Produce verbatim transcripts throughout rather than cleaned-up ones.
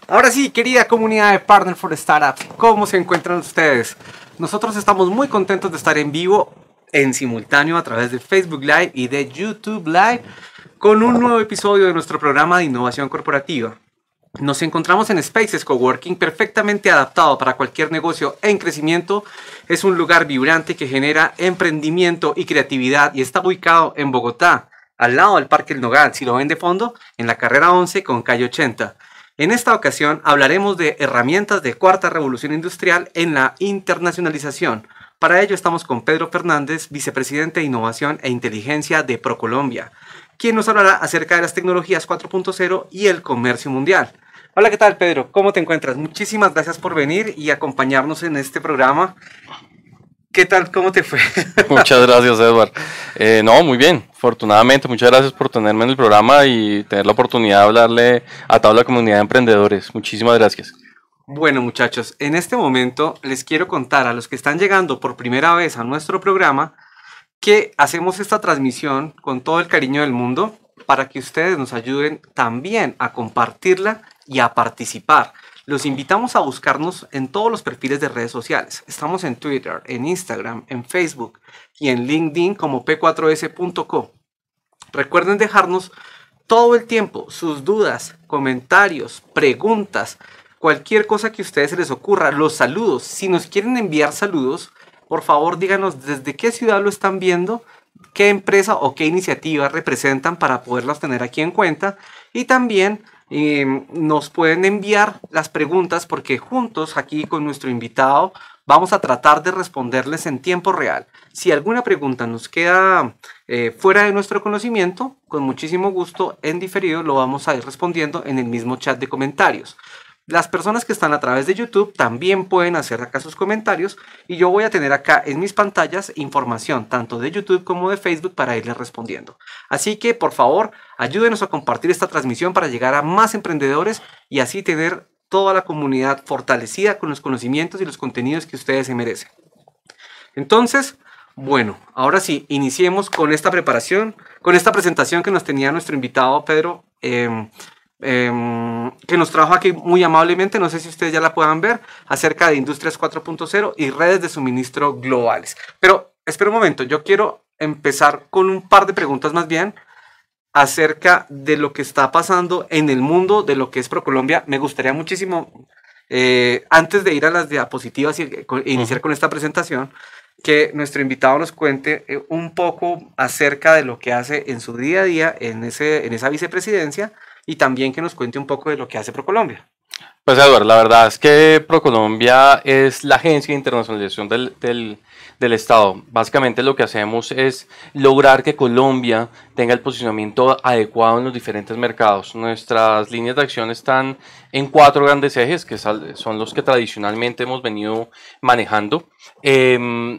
Ahora sí, querida comunidad de Partner for Startups, ¿cómo se encuentran ustedes? Nosotros estamos muy contentos de estar en vivo, en simultáneo a través de Facebook Live y de YouTube Live, con un nuevo episodio de nuestro programa de innovación corporativa. Nos encontramos en Spaces Coworking, perfectamente adaptado para cualquier negocio en crecimiento. Es un lugar vibrante que genera emprendimiento y creatividad y está ubicado en Bogotá, al lado del Parque El Nogal, si lo ven de fondo, en la carrera once con calle ochenta. En esta ocasión hablaremos de herramientas de cuarta revolución industrial en la internacionalización. Para ello estamos con Pedro Fernández, vicepresidente de Innovación e Inteligencia de ProColombia, quien nos hablará acerca de las tecnologías cuatro punto cero y el comercio mundial. Hola, ¿qué tal, Pedro? ¿Cómo te encuentras? Muchísimas gracias por venir y acompañarnos en este programa. ¿Qué tal? ¿Cómo te fue? Muchas gracias, Edward. Eh, no, muy bien, afortunadamente. Muchas gracias por tenerme en el programa y tener la oportunidad de hablarle a toda la comunidad de emprendedores. Muchísimas gracias. Bueno, muchachos, en este momento les quiero contar a los que están llegando por primera vez a nuestro programa que hacemos esta transmisión con todo el cariño del mundo para que ustedes nos ayuden también a compartirla y a participar. Los invitamos a buscarnos en todos los perfiles de redes sociales. Estamos en Twitter, en Instagram, en Facebook y en LinkedIn como P cuatro S punto co. Recuerden dejarnos todo el tiempo sus dudas, comentarios, preguntas, cualquier cosa que a ustedes se les ocurra, los saludos. Si nos quieren enviar saludos, por favor díganos desde qué ciudad lo están viendo, qué empresa o qué iniciativa representan para poderlas tener aquí en cuenta. Y también eh, nos pueden enviar las preguntas porque juntos aquí con nuestro invitado vamos a tratar de responderles en tiempo real. Si alguna pregunta nos queda eh, fuera de nuestro conocimiento, con muchísimo gusto en diferido lo vamos a ir respondiendo en el mismo chat de comentarios. Las personas que están a través de YouTube también pueden hacer acá sus comentarios y yo voy a tener acá en mis pantallas información tanto de YouTube como de Facebook para irles respondiendo. Así que por favor ayúdenos a compartir esta transmisión para llegar a más emprendedores y así tener toda la comunidad fortalecida con los conocimientos y los contenidos que ustedes se merecen. Entonces, bueno, ahora sí, iniciemos con esta preparación, con esta presentación que nos tenía nuestro invitado Pedro. Eh, Eh, que nos trajo aquí muy amablemente, no sé si ustedes ya la puedan ver, acerca de Industrias cuatro punto cero y redes de suministro globales. Pero espera un momento, yo quiero empezar con un par de preguntas más bien acerca de lo que está pasando en el mundo de lo que es ProColombia. Me gustaría muchísimo, eh, antes de ir a las diapositivas y e iniciar uh-huh. con esta presentación, que nuestro invitado nos cuente eh, un poco acerca de lo que hace en su día a día en, ese, en esa vicepresidencia y también que nos cuente un poco de lo que hace ProColombia. Pues Eduardo, la verdad es que ProColombia es la agencia de internacionalización del, del, del Estado. Básicamente lo que hacemos es lograr que Colombia tenga el posicionamiento adecuado en los diferentes mercados. Nuestras líneas de acción están en cuatro grandes ejes, que son los que tradicionalmente hemos venido manejando. Eh,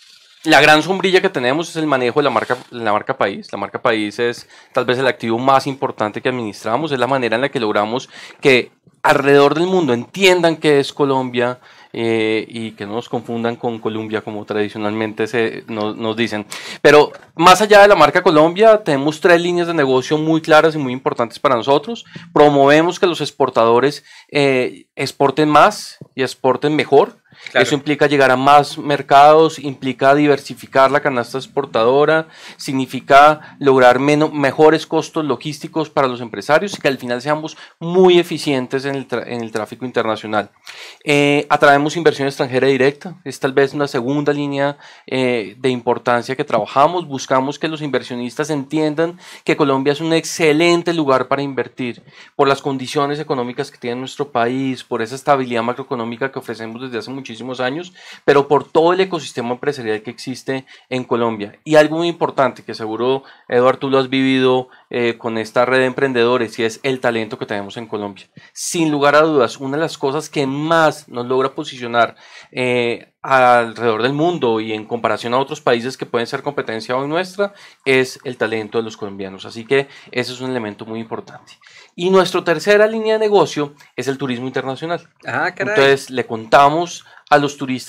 La gran sombrilla que tenemos es el manejo de la marca, la marca país. La marca país es tal vez el activo más importante que administramos, es la manera en la que logramos que alrededor del mundo entiendan qué es Colombia eh, y que no nos confundan con Colombia como tradicionalmente se, nos, nos dicen. Pero más allá de la marca Colombia, tenemos tres líneas de negocio muy claras y muy importantes para nosotros. Promovemos que los exportadores eh, exporten más y exporten mejor. Claro. Eso implica llegar a más mercados, implica diversificar la canasta exportadora, significa lograr menos, mejores costos logísticos para los empresarios y que al final seamos muy eficientes en el, en el tráfico internacional. Eh, atraemos inversión extranjera directa, es tal vez una segunda línea eh, de importancia que trabajamos. Buscamos que los inversionistas entiendan que Colombia es un excelente lugar para invertir por las condiciones económicas que tiene nuestro país, por esa estabilidad macroeconómica que ofrecemos desde hace muchísimos años, pero por todo el ecosistema empresarial que existe en Colombia. Y algo muy importante que seguro, Eduardo, tú lo has vivido eh, con esta red de emprendedores y es el talento que tenemos en Colombia. Sin lugar a dudas, una de las cosas que más nos logra posicionar eh, alrededor del mundo y en comparación a otros países que pueden ser competencia hoy nuestra es el talento de los colombianos. Así que ese es un elemento muy importante. Y nuestra tercera línea de negocio es el turismo internacional. Ah, caray. Entonces le contamos a los turistas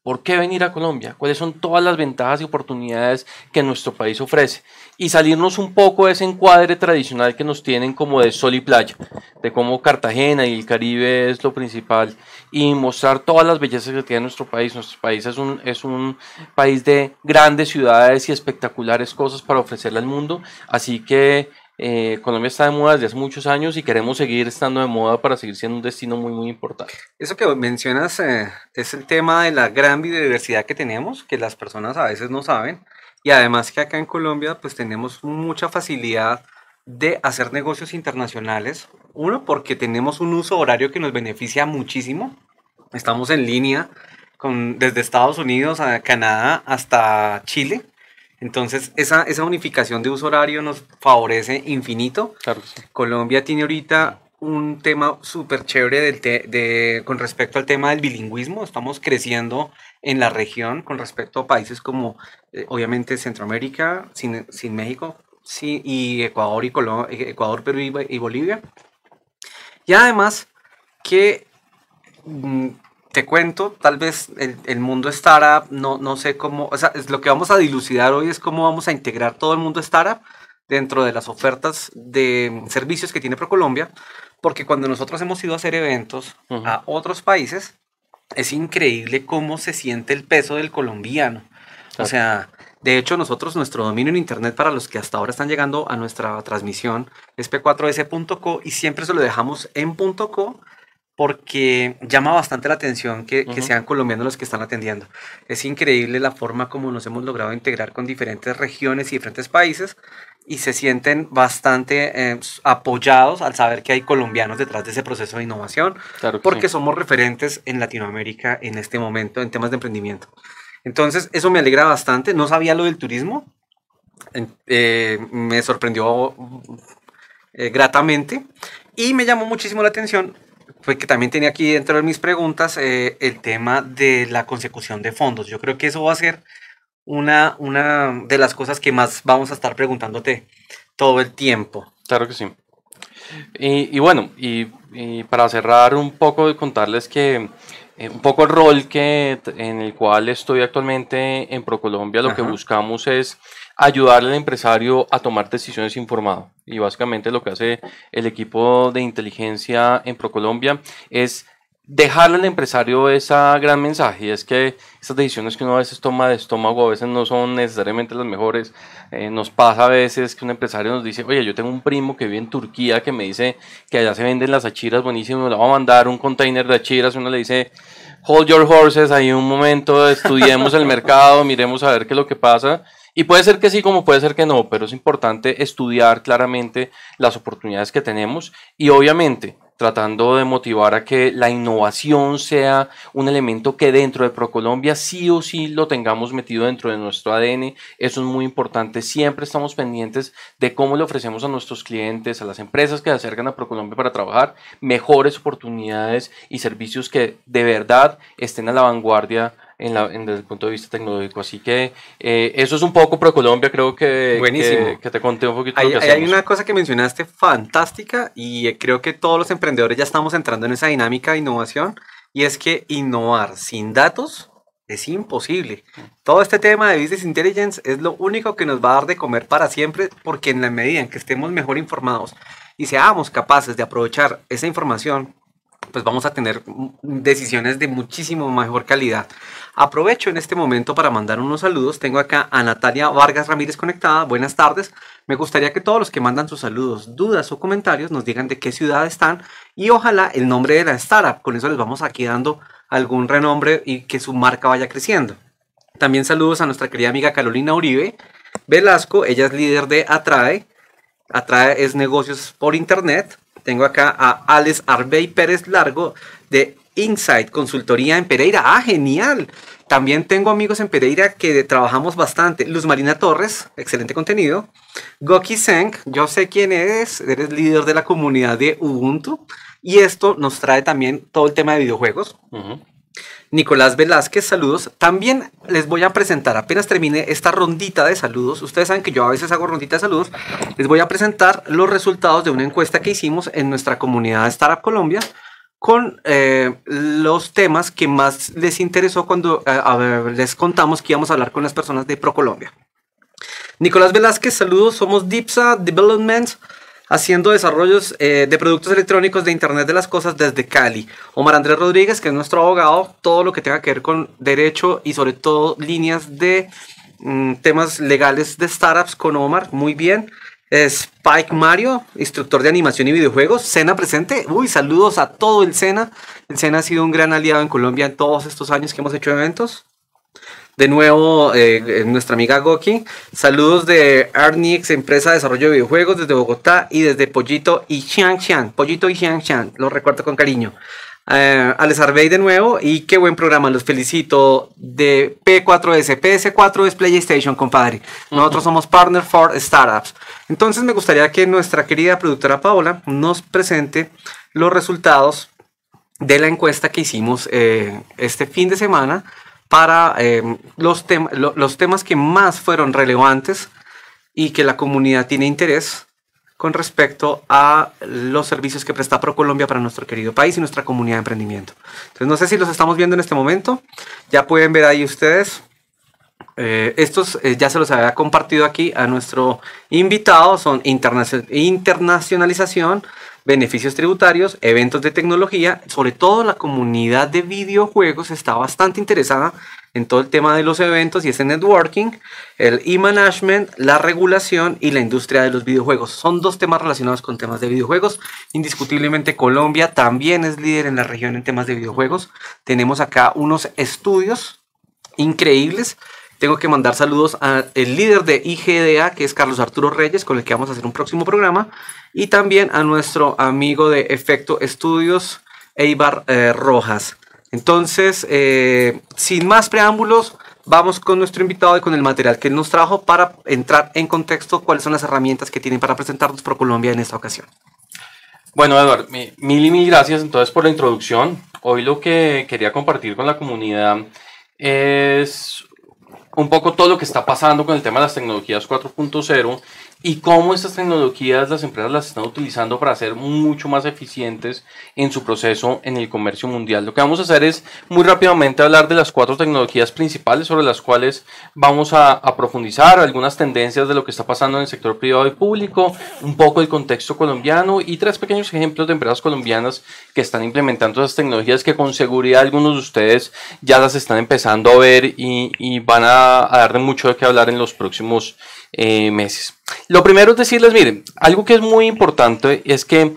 ¿Por qué venir a Colombia? ¿Cuáles son todas las ventajas y oportunidades que nuestro país ofrece? Y salirnos un poco de ese encuadre tradicional que nos tienen como de sol y playa, de cómo Cartagena y el Caribe es lo principal, y mostrar todas las bellezas que tiene nuestro país. Nuestro país es un, es un país de grandes ciudades y espectaculares cosas para ofrecerle al mundo, así que Eh, Colombia está de moda desde hace muchos años y queremos seguir estando de moda para seguir siendo un destino muy muy importante. Eso que mencionas eh, es el tema de la gran biodiversidad que tenemos, que las personas a veces no saben, y además que acá en Colombia pues tenemos mucha facilidad de hacer negocios internacionales. Uno, porque tenemos un uso horario que nos beneficia muchísimo. Estamos en línea con, desde Estados Unidos a Canadá hasta Chile. Entonces, esa, esa unificación de uso horario nos favorece infinito. Claro que sí. Colombia tiene ahorita un tema súper chévere del te, de, con respecto al tema del bilingüismo. Estamos creciendo en la región con respecto a países como, eh, obviamente, Centroamérica, sin, sin México, sí, y Ecuador, y Colo Ecuador, Perú y, y Bolivia. Y además que... Mmm, te cuento, tal vez el, el mundo startup, no, no sé cómo, o sea, es lo que vamos a dilucidar hoy es cómo vamos a integrar todo el mundo startup dentro de las ofertas de servicios que tiene ProColombia, porque cuando nosotros hemos ido a hacer eventos uh-huh. a otros países, es increíble cómo se siente el peso del colombiano. Claro. O sea, de hecho nosotros, nuestro dominio en internet para los que hasta ahora están llegando a nuestra transmisión es p cuatro s punto co y siempre se lo dejamos en .co, porque llama bastante la atención que, uh-huh. que sean colombianos los que están atendiendo. Es increíble la forma como nos hemos logrado integrar con diferentes regiones y diferentes países y se sienten bastante eh, apoyados al saber que hay colombianos detrás de ese proceso de innovación, claro porque sí. somos referentes en Latinoamérica en este momento en temas de emprendimiento. Entonces, eso me alegra bastante. No sabía lo del turismo. Eh, me sorprendió eh, gratamente y me llamó muchísimo la atención. Fue que también tenía aquí dentro de mis preguntas eh, el tema de la consecución de fondos. Yo creo que eso va a ser una, una de las cosas que más vamos a estar preguntándote todo el tiempo. Claro que sí. Y, y bueno, y, y para cerrar un poco y contarles que eh, un poco el rol que, en el cual estoy actualmente en ProColombia, lo Ajá. que buscamos es ayudarle al empresario a tomar decisiones informado. Y básicamente lo que hace el equipo de inteligencia en ProColombia es dejarle al empresario ese gran mensaje, y es que estas decisiones que uno a veces toma de estómago a veces no son necesariamente las mejores. Eh, nos pasa a veces que un empresario nos dice, oye, yo tengo un primo que vive en Turquía que me dice que allá se venden las achiras buenísimo, le va a mandar un container de achiras, uno le dice, hold your horses, ahí un momento, estudiemos el mercado, miremos a ver qué es lo que pasa. Y puede ser que sí, como puede ser que no, pero es importante estudiar claramente las oportunidades que tenemos y obviamente tratando de motivar a que la innovación sea un elemento que dentro de ProColombia sí o sí lo tengamos metido dentro de nuestro A D N. Eso es muy importante. Siempre estamos pendientes de cómo le ofrecemos a nuestros clientes, a las empresas que se acercan a ProColombia para trabajar, mejores oportunidades y servicios que de verdad estén a la vanguardia En la, en, desde el punto de vista tecnológico. Así que eh, eso es un poco ProColombia, creo que, que, que te conté un poquito hay, lo que hacemos. Hay una cosa que mencionaste fantástica y creo que todos los emprendedores ya estamos entrando en esa dinámica de innovación, y es que innovar sin datos es imposible. Todo este tema de Business Intelligence es lo único que nos va a dar de comer para siempre, porque en la medida en que estemos mejor informados y seamos capaces de aprovechar esa información, pues vamos a tener decisiones de muchísimo mejor calidad. Aprovecho en este momento para mandar unos saludos. Tengo acá a Natalia Vargas Ramírez conectada. Buenas tardes. Me gustaría que todos los que mandan sus saludos, dudas o comentarios nos digan de qué ciudad están y ojalá el nombre de la startup. Con eso les vamos aquí dando algún renombre y que su marca vaya creciendo. También saludos a nuestra querida amiga Carolina Uribe Velasco. Ella es líder de Atrae. Atrae es negocios por internet. Tengo acá a Alex Arbey Pérez Largo de Insight Consultoría en Pereira. ¡Ah, genial! También tengo amigos en Pereira que trabajamos bastante. Luz Marina Torres, excelente contenido. Goki Seng, yo sé quién eres. Eres líder de la comunidad de Ubuntu. Y esto nos trae también todo el tema de videojuegos. Uh-huh. Nicolás Velázquez, saludos. También les voy a presentar, apenas termine esta rondita de saludos, ustedes saben que yo a veces hago rondita de saludos, les voy a presentar los resultados de una encuesta que hicimos en nuestra comunidad de Startup Colombia con eh, los temas que más les interesó cuando eh, a ver, les contamos que íbamos a hablar con las personas de ProColombia. Nicolás Velázquez, saludos, somos Dipsa Development, haciendo desarrollos eh, de productos electrónicos de Internet de las Cosas desde Cali. Omar Andrés Rodríguez, que es nuestro abogado, todo lo que tenga que ver con derecho y sobre todo líneas de mm, temas legales de startups con Omar, muy bien. Spike Mario, instructor de animación y videojuegos. Sena presente. Uy, saludos a todo el Sena. El Sena ha sido un gran aliado en Colombia en todos estos años que hemos hecho eventos. De nuevo, eh, nuestra amiga Goki. Saludos de Arnix, empresa de desarrollo de videojuegos desde Bogotá y desde Pollito y Xiangshan. Pollito y Xiangshan, lo recuerdo con cariño. Uh, Alex Arbey de nuevo, y qué buen programa, los felicito. De P cuatro S, P S cuatro es PlayStation, compadre. Nosotros uh-huh. somos Partner for Startups. Entonces me gustaría que nuestra querida productora Paola nos presente los resultados de la encuesta que hicimos eh, este fin de semana para eh, los, tem- lo- los temas que más fueron relevantes y que la comunidad tiene interés con respecto a los servicios que presta ProColombia para nuestro querido país y nuestra comunidad de emprendimiento. Entonces, no sé si los estamos viendo en este momento. Ya pueden ver ahí ustedes. Eh, estos eh, ya se los había compartido aquí a nuestro invitado. Son internacion- internacionalización, beneficios tributarios, eventos de tecnología. Sobre todo la comunidad de videojuegos está bastante interesada en todo el tema de los eventos y ese networking, el e-management, la regulación y la industria de los videojuegos. Son dos temas relacionados con temas de videojuegos. Indiscutiblemente Colombia también es líder en la región en temas de videojuegos. Tenemos acá unos estudios increíbles. Tengo que mandar saludos al líder de I G D A, que es Carlos Arturo Reyes, con el que vamos a hacer un próximo programa. Y también a nuestro amigo de Efecto Estudios, Eibar eh, Rojas. Entonces, eh, sin más preámbulos, vamos con nuestro invitado y con el material que él nos trajo para entrar en contexto cuáles son las herramientas que tienen para presentarnos ProColombia en esta ocasión. Bueno, Eduardo, mil y mil gracias entonces por la introducción. Hoy lo que quería compartir con la comunidad es un poco todo lo que está pasando con el tema de las tecnologías cuatro punto cero y cómo estas tecnologías las empresas las están utilizando para ser mucho más eficientes en su proceso en el comercio mundial. Lo que vamos a hacer es muy rápidamente hablar de las cuatro tecnologías principales sobre las cuales vamos a, a profundizar, algunas tendencias de lo que está pasando en el sector privado y público, un poco el contexto colombiano y tres pequeños ejemplos de empresas colombianas que están implementando esas tecnologías que con seguridad algunos de ustedes ya las están empezando a ver y, y van a, a dar de mucho de qué hablar en los próximos eh, meses. Lo primero es decirles, miren, algo que es muy importante es que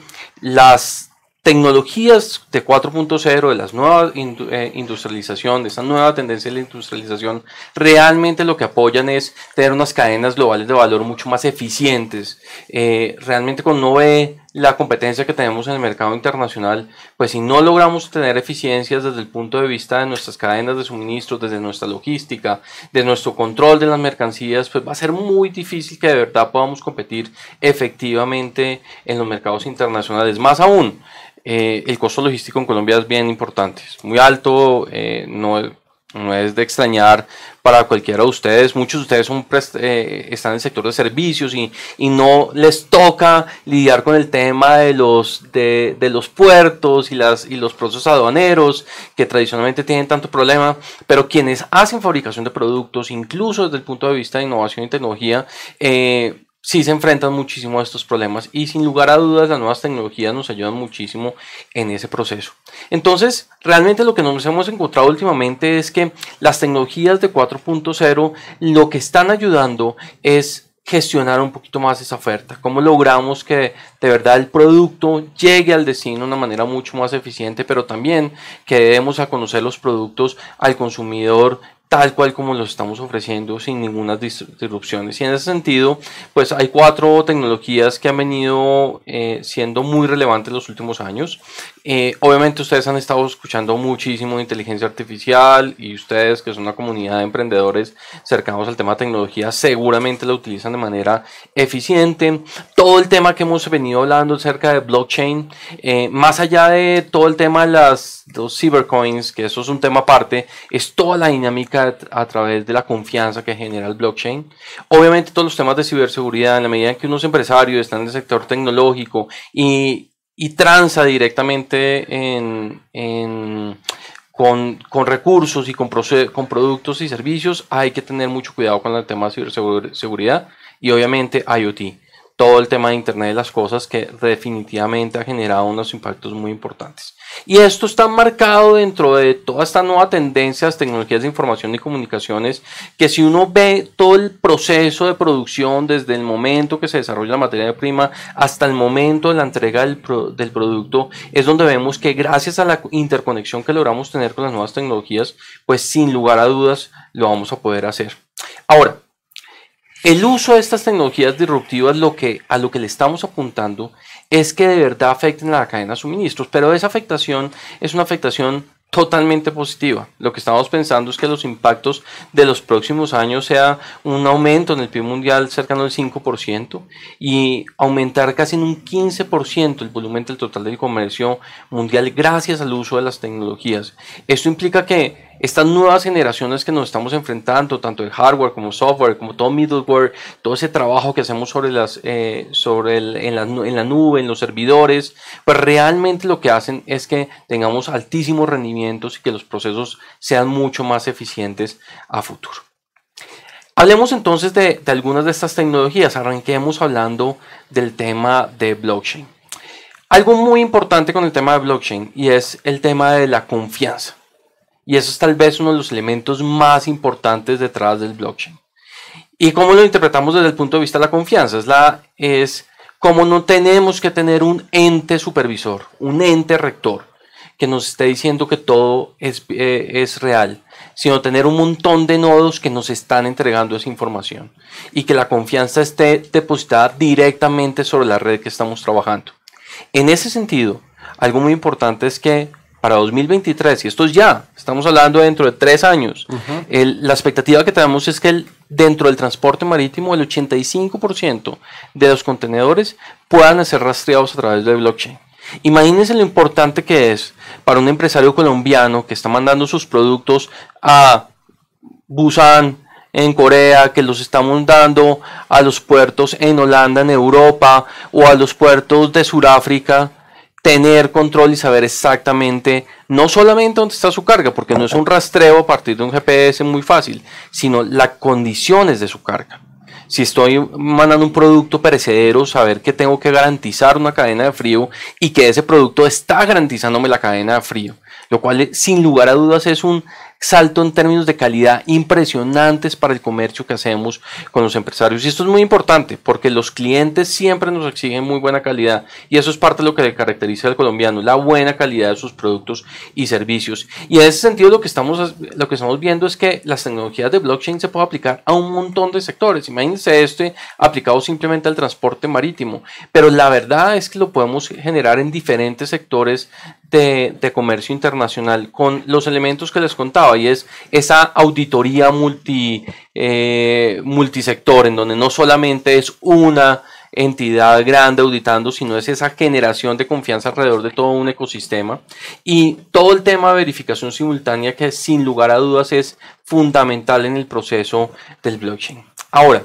las tecnologías de cuatro punto cero, de la nueva industrialización, de esta nueva tendencia de la industrialización, realmente lo que apoyan es tener unas cadenas globales de valor mucho más eficientes. Eh, realmente cuando uno ve la competencia que tenemos en el mercado internacional, pues si no logramos tener eficiencias desde el punto de vista de nuestras cadenas de suministro, desde nuestra logística, de nuestro control de las mercancías, pues va a ser muy difícil que de verdad podamos competir efectivamente en los mercados internacionales. Más aún, eh, el costo logístico en Colombia es bien importante, es muy alto, eh, no, no es de extrañar para cualquiera de ustedes. Muchos de ustedes son, eh, están en el sector de servicios y, y no les toca lidiar con el tema de los, de, de los puertos y, las, y los procesos aduaneros que tradicionalmente tienen tanto problema, pero quienes hacen fabricación de productos, incluso desde el punto de vista de innovación y tecnología, eh, sí se enfrentan muchísimo a estos problemas y sin lugar a dudas las nuevas tecnologías nos ayudan muchísimo en ese proceso. Entonces, realmente lo que nos hemos encontrado últimamente es que las tecnologías de cuatro punto cero lo que están ayudando es gestionar un poquito más esa oferta, cómo logramos que de verdad el producto llegue al destino de una manera mucho más eficiente, pero también que demos a conocer los productos al consumidor tal cual como los estamos ofreciendo sin ninguna disrupciones. Y en ese sentido, pues hay cuatro tecnologías que han venido eh, siendo muy relevantes en los últimos años. Eh, obviamente ustedes han estado escuchando muchísimo de inteligencia artificial y ustedes que son una comunidad de emprendedores cercanos al tema de tecnología seguramente la utilizan de manera eficiente. Todo el tema que hemos venido hablando acerca de blockchain, eh, más allá de todo el tema de las, los cybercoins, que eso es un tema aparte, es toda la dinámica a través de la confianza que genera el blockchain. Obviamente todos los temas de ciberseguridad, en la medida en que unos empresarios están en el sector tecnológico y, y transa directamente en, en, con, con recursos y con, con productos y servicios, hay que tener mucho cuidado con el tema de ciberseguridad y obviamente IoT, todo el tema de Internet de las Cosas, que definitivamente ha generado unos impactos muy importantes. Y esto está marcado dentro de toda esta nueva tendencia de las tecnologías de información y comunicaciones, que si uno ve todo el proceso de producción desde el momento que se desarrolla la materia prima hasta el momento de la entrega del, pro, del producto, es donde vemos que gracias a la interconexión que logramos tener con las nuevas tecnologías, pues sin lugar a dudas lo vamos a poder hacer. Ahora, el uso de estas tecnologías disruptivas, lo que, a lo que le estamos apuntando es que de verdad afecten a la cadena de suministros, pero esa afectación es una afectación totalmente positiva. Lo que estamos pensando es que los impactos de los próximos años sea un aumento en el P I B mundial cercano al cinco por ciento y aumentar casi en un quince por ciento el volumen del total del comercio mundial gracias al uso de las tecnologías. Esto implica que estas nuevas generaciones que nos estamos enfrentando, tanto el hardware como software, como todo middleware, todo ese trabajo que hacemos sobre las, eh, sobre el, en, la, en la nube, en los servidores, pues realmente lo que hacen es que tengamos altísimos rendimientos y que los procesos sean mucho más eficientes a futuro. Hablemos entonces de, de algunas de estas tecnologías. Arranquemos hablando del tema de blockchain. Algo muy importante con el tema de blockchain y es el tema de la confianza. Y eso es tal vez uno de los elementos más importantes detrás del blockchain. ¿Y cómo lo interpretamos desde el punto de vista de la confianza? Es, la, es como no tenemos que tener un ente supervisor, un ente rector, que nos esté diciendo que todo es, eh, es real, sino tener un montón de nodos que nos están entregando esa información y que la confianza esté depositada directamente sobre la red que estamos trabajando. En ese sentido, algo muy importante es que para dos mil veintitrés, y esto es ya, estamos hablando dentro de tres años, uh-huh. el, la expectativa que tenemos es que el, dentro del transporte marítimo el ochenta y cinco por ciento de los contenedores puedan ser rastreados a través de blockchain. Imagínense lo importante que es para un empresario colombiano que está mandando sus productos a Busan, en Corea, que los estamos dando a los puertos en Holanda, en Europa, o a los puertos de Sudáfrica, tener control y saber exactamente no solamente dónde está su carga, porque no es un rastreo a partir de un G P S muy fácil, sino las condiciones de su carga. Si estoy mandando un producto perecedero, saber que tengo que garantizar una cadena de frío y que ese producto está garantizándome la cadena de frío, lo cual sin lugar a dudas es un salto en términos de calidad impresionantes para el comercio que hacemos con los empresarios. Y esto es muy importante porque los clientes siempre nos exigen muy buena calidad y eso es parte de lo que caracteriza al colombiano, la buena calidad de sus productos y servicios. Y en ese sentido lo que estamos, lo que estamos viendo es que las tecnologías de blockchain se pueden aplicar a un montón de sectores. Imagínense este aplicado simplemente al transporte marítimo, pero la verdad es que lo podemos generar en diferentes sectores de, de comercio internacional con los elementos que les contaba, y es esa auditoría multi, eh, multisector, en donde no solamente es una entidad grande auditando, sino es esa generación de confianza alrededor de todo un ecosistema, y todo el tema de verificación simultánea que sin lugar a dudas es fundamental en el proceso del blockchain. Ahora,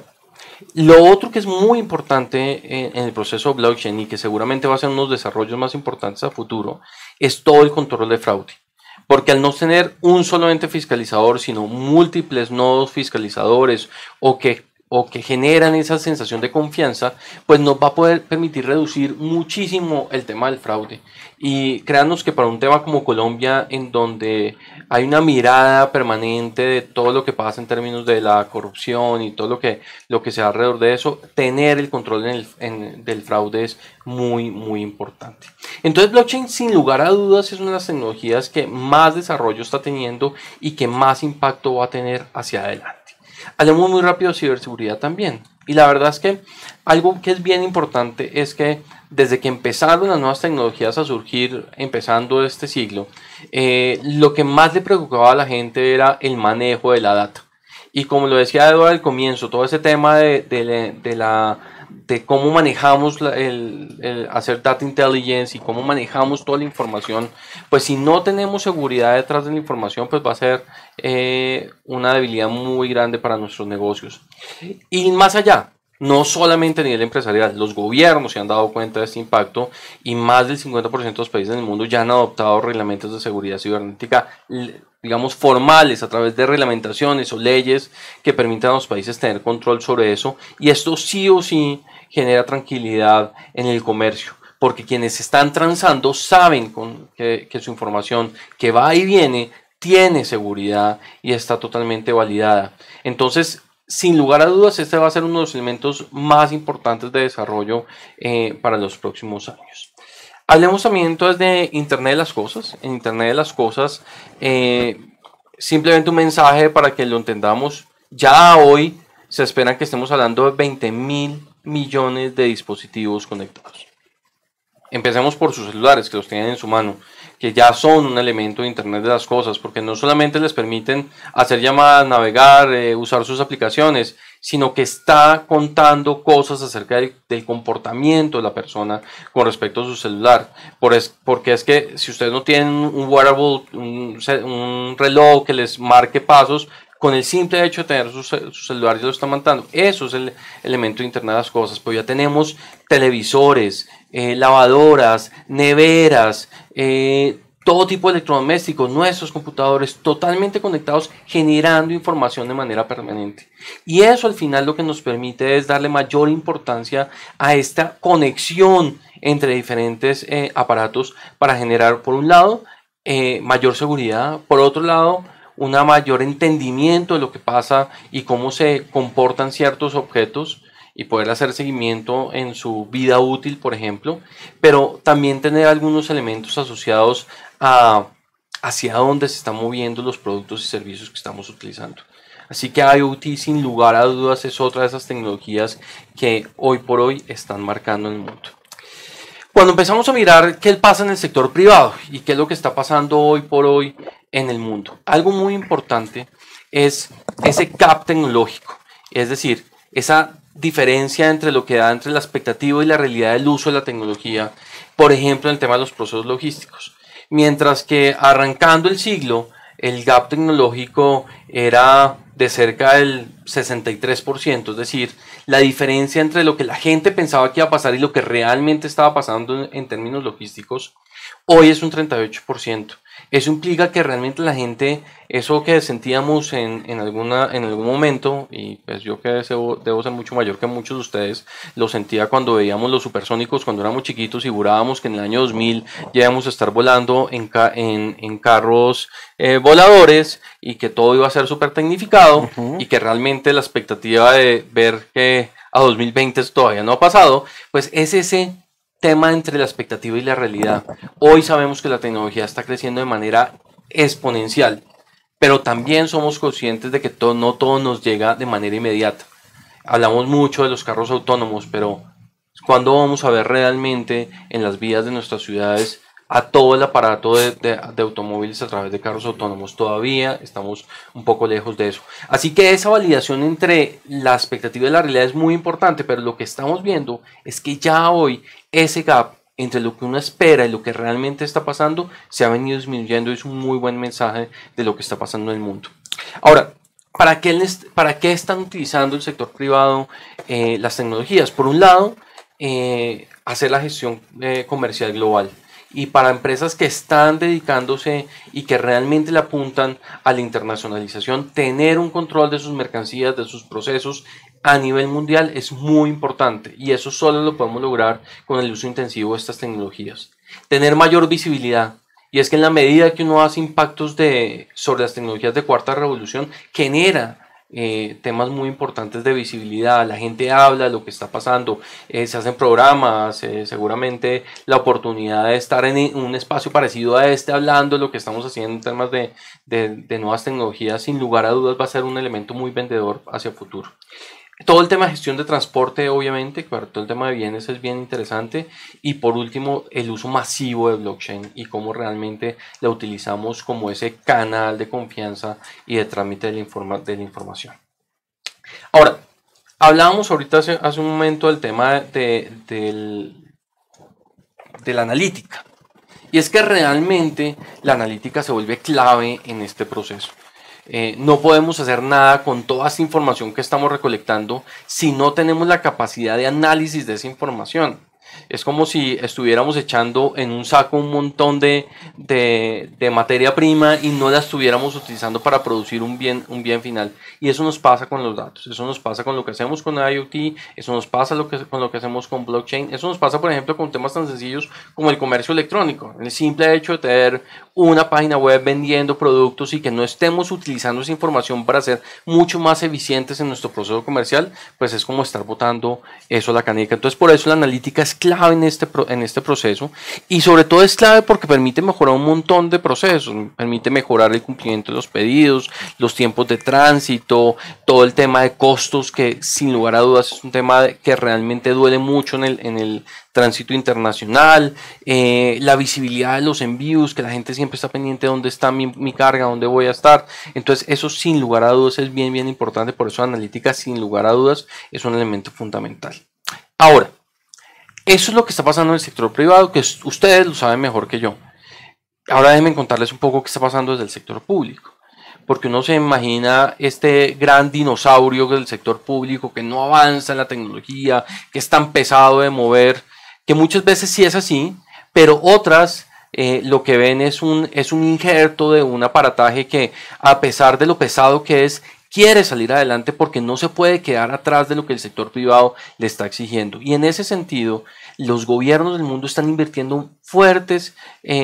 lo otro que es muy importante en el proceso de blockchain y que seguramente va a ser uno de los desarrollos más importantes a futuro es todo el control de fraude. Porque al no tener un solo ente fiscalizador, sino múltiples nodos fiscalizadores o que, o que generan esa sensación de confianza, pues nos va a poder permitir reducir muchísimo el tema del fraude. Y créanos que para un tema como Colombia, en donde hay una mirada permanente de todo lo que pasa en términos de la corrupción y todo lo que, lo que se da alrededor de eso, tener el control en el, en, del fraude es muy, muy importante. Entonces, blockchain, sin lugar a dudas, es una de las tecnologías que más desarrollo está teniendo y que más impacto va a tener hacia adelante. Hablemos muy rápido de ciberseguridad también. Y la verdad es que algo que es bien importante es que desde que empezaron las nuevas tecnologías a surgir, empezando este siglo, eh, lo que más le preocupaba a la gente era el manejo de la data. Y como lo decía Eduardo al comienzo, todo ese tema de, de, de, la, de cómo manejamos la, el, el hacer data intelligence y cómo manejamos toda la información, pues si no tenemos seguridad detrás de la información, pues va a ser eh, una debilidad muy grande para nuestros negocios. Y más allá, no solamente a nivel empresarial, los gobiernos se han dado cuenta de este impacto y más del cincuenta por ciento de los países en el mundo ya han adoptado reglamentos de seguridad cibernética, digamos, formales a través de reglamentaciones o leyes que permitan a los países tener control sobre eso, y esto sí o sí genera tranquilidad en el comercio, porque quienes están transando saben con que, que su información que va y viene tiene seguridad y está totalmente validada. Entonces, sin lugar a dudas, este va a ser uno de los elementos más importantes de desarrollo eh, para los próximos años. Hablemos también entonces de Internet de las Cosas. En Internet de las Cosas, eh, simplemente un mensaje para que lo entendamos. Ya hoy se espera que estemos hablando de veinte mil millones de dispositivos conectados. Empecemos por sus celulares, que los tienen en su mano, que ya son un elemento de Internet de las Cosas, porque no solamente les permiten hacer llamadas, navegar, eh, usar sus aplicaciones, sino que está contando cosas acerca del, del comportamiento de la persona con respecto a su celular. Por es, porque es que si ustedes no tienen un wearable, un, un reloj que les marque pasos, con el simple hecho de tener su, su celular ya lo está mandando. Eso es el elemento de Internet de las Cosas. Pues ya tenemos televisores, eh, lavadoras, neveras, eh, todo tipo de electrodomésticos, nuestros computadores totalmente conectados, generando información de manera permanente. Y eso al final lo que nos permite es darle mayor importancia a esta conexión entre diferentes eh, aparatos para generar, por un lado, eh, mayor seguridad, por otro lado, un mayor entendimiento de lo que pasa y cómo se comportan ciertos objetos y poder hacer seguimiento en su vida útil, por ejemplo, pero también tener algunos elementos asociados a hacia dónde se están moviendo los productos y servicios que estamos utilizando. Así que IoT, sin lugar a dudas, es otra de esas tecnologías que hoy por hoy están marcando el mundo. Cuando empezamos a mirar qué pasa en el sector privado y qué es lo que está pasando hoy por hoy en el mundo, algo muy importante es ese gap tecnológico, es decir, esa diferencia entre lo que da entre la expectativa y la realidad del uso de la tecnología, por ejemplo, en el tema de los procesos logísticos. Mientras que arrancando el siglo, el gap tecnológico era de cerca del sesenta y tres por ciento, es decir, la diferencia entre lo que la gente pensaba que iba a pasar y lo que realmente estaba pasando en términos logísticos, hoy es un treinta y ocho por ciento. Eso implica que realmente la gente, eso que sentíamos en, en, alguna, en algún momento, y pues yo que debo, debo ser mucho mayor que muchos de ustedes, lo sentía cuando veíamos los supersónicos cuando éramos chiquitos y jurábamos que en el año dos mil ya íbamos a estar volando en, en, en carros eh, voladores y que todo iba a ser súper tecnificado, uh-huh. Y que realmente la expectativa de ver que a dos mil veinte todavía no ha pasado, pues es ese tema entre la expectativa y la realidad. Hoy sabemos que la tecnología está creciendo de manera exponencial, pero también somos conscientes de que todo, no todo nos llega de manera inmediata. Hablamos mucho de los carros autónomos, pero ¿cuándo vamos a ver realmente en las vías de nuestras ciudades a todo el aparato de, de, de automóviles a través de carros autónomos? Todavía estamos un poco lejos de eso. Así que esa validación entre la expectativa y la realidad es muy importante, pero lo que estamos viendo es que ya hoy ese gap entre lo que uno espera y lo que realmente está pasando se ha venido disminuyendo y es un muy buen mensaje de lo que está pasando en el mundo. Ahora, ¿para qué, les, para qué están utilizando el sector privado eh, las tecnologías? Por un lado, eh, hacer la gestión eh, comercial global. Y para empresas que están dedicándose y que realmente le apuntan a la internacionalización, tener un control de sus mercancías, de sus procesos a nivel mundial es muy importante, y eso solo lo podemos lograr con el uso intensivo de estas tecnologías. Tener mayor visibilidad, y es que en la medida que uno hace impactos de, sobre las tecnologías de cuarta revolución, genera Eh, temas muy importantes de visibilidad, la gente habla de lo que está pasando, eh, se hacen programas, eh, seguramente la oportunidad de estar en un espacio parecido a este hablando de lo que estamos haciendo en temas de, de, de nuevas tecnologías, sin lugar a dudas va a ser un elemento muy vendedor hacia el futuro. Todo el tema de gestión de transporte, obviamente, claro, todo el tema de bienes es bien interesante. Y por último, el uso masivo de blockchain y cómo realmente la utilizamos como ese canal de confianza y de trámite de la, informa de la información. Ahora, hablábamos ahorita hace, hace un momento del tema de, de, de la analítica. Y es que realmente la analítica se vuelve clave en este proceso. Eh, no podemos hacer nada con toda esta información que estamos recolectando si no tenemos la capacidad de análisis de esa información. Es como si estuviéramos echando en un saco un montón de, de, de materia prima y no la estuviéramos utilizando para producir un bien, un bien final. Y eso nos pasa con los datos, eso nos pasa con lo que hacemos con IoT, eso nos pasa lo que, con lo que hacemos con blockchain, eso nos pasa, por ejemplo, con temas tan sencillos como el comercio electrónico. El simple hecho de tener una página web vendiendo productos y que no estemos utilizando esa información para ser mucho más eficientes en nuestro proceso comercial, pues es como estar botando eso a la canica. Entonces, por eso la analítica es clave en este, en este proceso, y sobre todo es clave porque permite mejorar un montón de procesos, permite mejorar el cumplimiento de los pedidos, los tiempos de tránsito, todo el tema de costos, que sin lugar a dudas es un tema que realmente duele mucho en el, en el tránsito internacional, eh, la visibilidad de los envíos, que la gente siempre está pendiente de dónde está mi, mi carga, dónde voy a estar. Entonces eso sin lugar a dudas es bien bien importante, por eso la analítica sin lugar a dudas es un elemento fundamental. Ahora, eso es lo que está pasando en el sector privado, que ustedes lo saben mejor que yo. Ahora déjenme contarles un poco qué está pasando desde el sector público, porque uno se imagina este gran dinosaurio del sector público que no avanza en la tecnología, que es tan pesado de mover, que muchas veces sí es así, pero otras eh, lo que ven es un, es un injerto de un aparataje que, a pesar de lo pesado que es, quiere salir adelante porque no se puede quedar atrás de lo que el sector privado le está exigiendo. Y en ese sentido, los gobiernos del mundo están invirtiendo fuertes,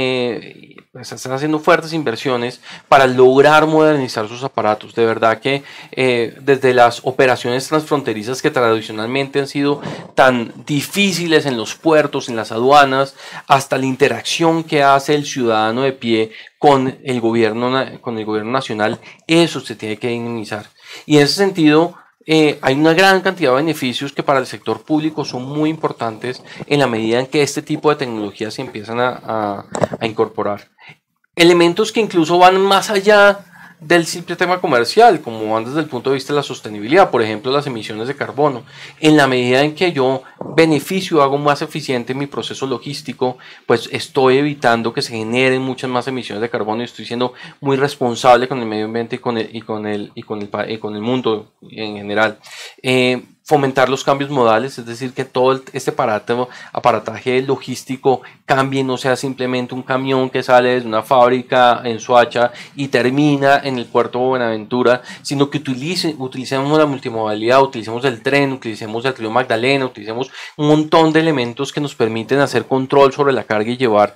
eh, pues están haciendo fuertes inversiones para lograr modernizar sus aparatos. De verdad que eh, desde las operaciones transfronterizas que tradicionalmente han sido tan difíciles en los puertos, en las aduanas, hasta la interacción que hace el ciudadano de pie con el gobierno, con el gobierno nacional, eso se tiene que dinamizar. Y en ese sentido, eh, hay una gran cantidad de beneficios que para el sector público son muy importantes en la medida en que este tipo de tecnologías se empiezan a, a, a incorporar. Elementos que incluso van más allá del simple tema comercial, como van desde el punto de vista de la sostenibilidad, por ejemplo, las emisiones de carbono. En la medida en que yo beneficio, hago más eficiente mi proceso logístico, pues estoy evitando que se generen muchas más emisiones de carbono y estoy siendo muy responsable con el medio ambiente y con el, y con el, y con el, y con el mundo en general. Eh, fomentar los cambios modales, es decir, que todo este aparato, aparataje logístico cambie, no sea simplemente un camión que sale desde una fábrica en Soacha y termina en el puerto de Buenaventura, sino que utilice, utilicemos la multimodalidad, utilicemos el tren, utilicemos el río Magdalena, utilicemos un montón de elementos que nos permiten hacer control sobre la carga y llevar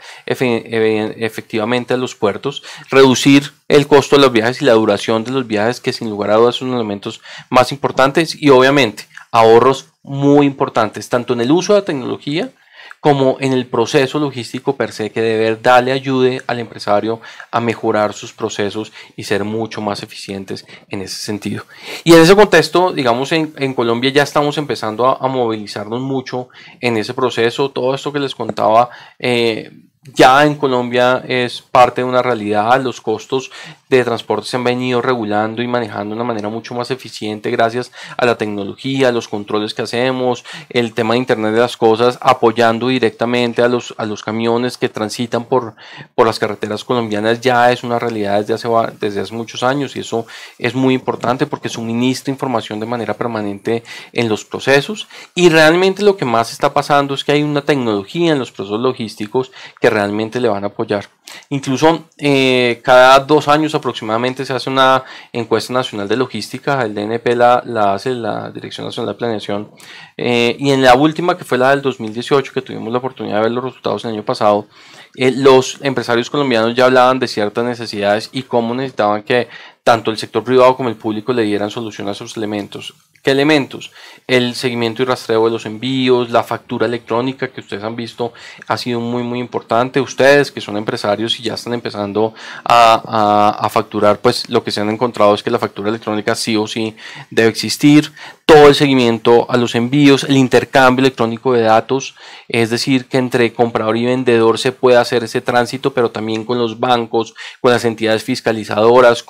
efectivamente a los puertos, reducir el costo de los viajes y la duración de los viajes, que sin lugar a dudas son elementos más importantes, y obviamente ahorros muy importantes, tanto en el uso de la tecnología como en el proceso logístico per se, que de verdad le ayude al empresario a mejorar sus procesos y ser mucho más eficientes en ese sentido. Y en ese contexto, digamos, en, en Colombia ya estamos empezando a, a movilizarnos mucho en ese proceso. Todo esto que les contaba, eh, ya en Colombia es parte de una realidad. Los costos de transporte se han venido regulando y manejando de una manera mucho más eficiente gracias a la tecnología, a los controles que hacemos, el tema de Internet de las cosas, apoyando directamente a los, a los camiones que transitan por, por las carreteras colombianas. Ya es una realidad desde hace, desde hace muchos años, y eso es muy importante porque suministra información de manera permanente en los procesos. Y realmente lo que más está pasando es que hay una tecnología en los procesos logísticos que realmente le van a apoyar. Incluso eh, cada dos años aproximadamente se hace una encuesta nacional de logística, el D N P la, la hace la Dirección Nacional de Planeación, eh, y en la última, que fue la del dos mil dieciocho, que tuvimos la oportunidad de ver los resultados el año pasado, eh, los empresarios colombianos ya hablaban de ciertas necesidades y cómo necesitaban que tanto el sector privado como el público le dieran solución a esos elementos. ¿Qué elementos? El seguimiento y rastreo de los envíos, la factura electrónica, que ustedes han visto ha sido muy muy importante. Ustedes que son empresarios y ya están empezando a, a, a facturar, pues lo que se han encontrado es que la factura electrónica sí o sí debe existir. Todo el seguimiento a los envíos, el intercambio electrónico de datos, es decir, que entre comprador y vendedor se pueda hacer ese tránsito, pero también con los bancos, con las entidades fiscalizadoras, con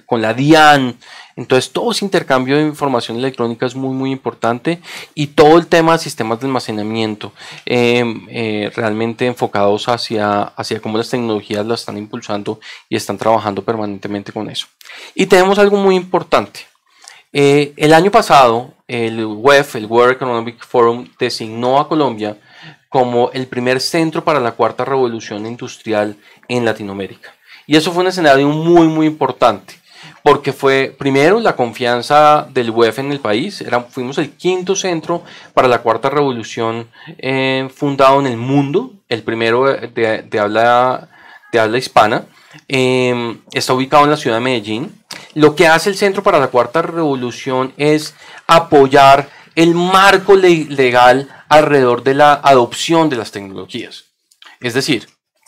con la DIAN. Entonces todo ese intercambio de información electrónica es muy muy importante, y todo el tema de sistemas de almacenamiento eh, eh, realmente enfocados hacia, hacia cómo las tecnologías las están impulsando y están trabajando permanentemente con eso. Y tenemos algo muy importante. Eh, el año pasado el W E F, el World Economic Forum, designó a Colombia como el primer centro para la cuarta revolución industrial en Latinoamérica. Y eso fue un escenario muy muy importante, porque fue primero la confianza del W E F en el país. Era, fuimos el quinto centro para la cuarta revolución eh, fundado en el mundo, el primero de, de, habla, de habla hispana. Eh, está ubicado en la ciudad de Medellín. Lo que hace el Centro para la Cuarta Revolución es apoyar el marco le legal alrededor de la adopción de las tecnologías. Es decir,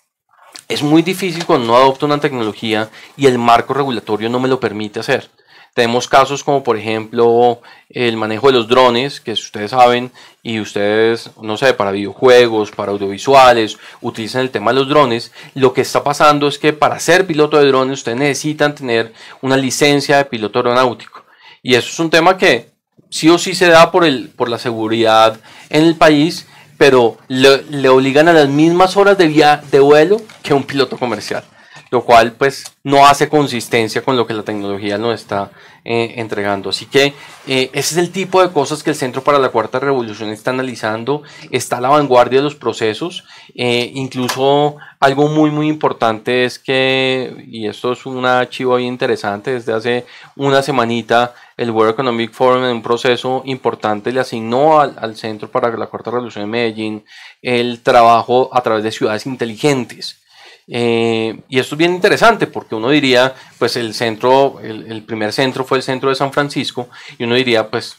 es muy difícil cuando uno adopta una tecnología y el marco regulatorio no me lo permite hacer. Tenemos casos como, por ejemplo, el manejo de los drones, que ustedes saben, y ustedes, no sé, para videojuegos, para audiovisuales, utilizan el tema de los drones. Lo que está pasando es que para ser piloto de drones ustedes necesitan tener una licencia de piloto aeronáutico. Y eso es un tema que sí o sí se da por, el, por la seguridad en el país, pero le, le obligan a las mismas horas de, via de vuelo que un piloto comercial, lo cual pues no hace consistencia con lo que la tecnología nos está eh, entregando. Así que eh, ese es el tipo de cosas que el Centro para la Cuarta Revolución está analizando, está a la vanguardia de los procesos. Eh, incluso algo muy muy importante es que, y esto es un archivo bien interesante, desde hace una semanita el World Economic Forum, en un proceso importante, le asignó al, al Centro para la Cuarta Revolución en Medellín el trabajo a través de ciudades inteligentes. Eh, y esto es bien interesante, porque uno diría, pues el centro, el, el primer centro fue el centro de San Francisco, y uno diría, pues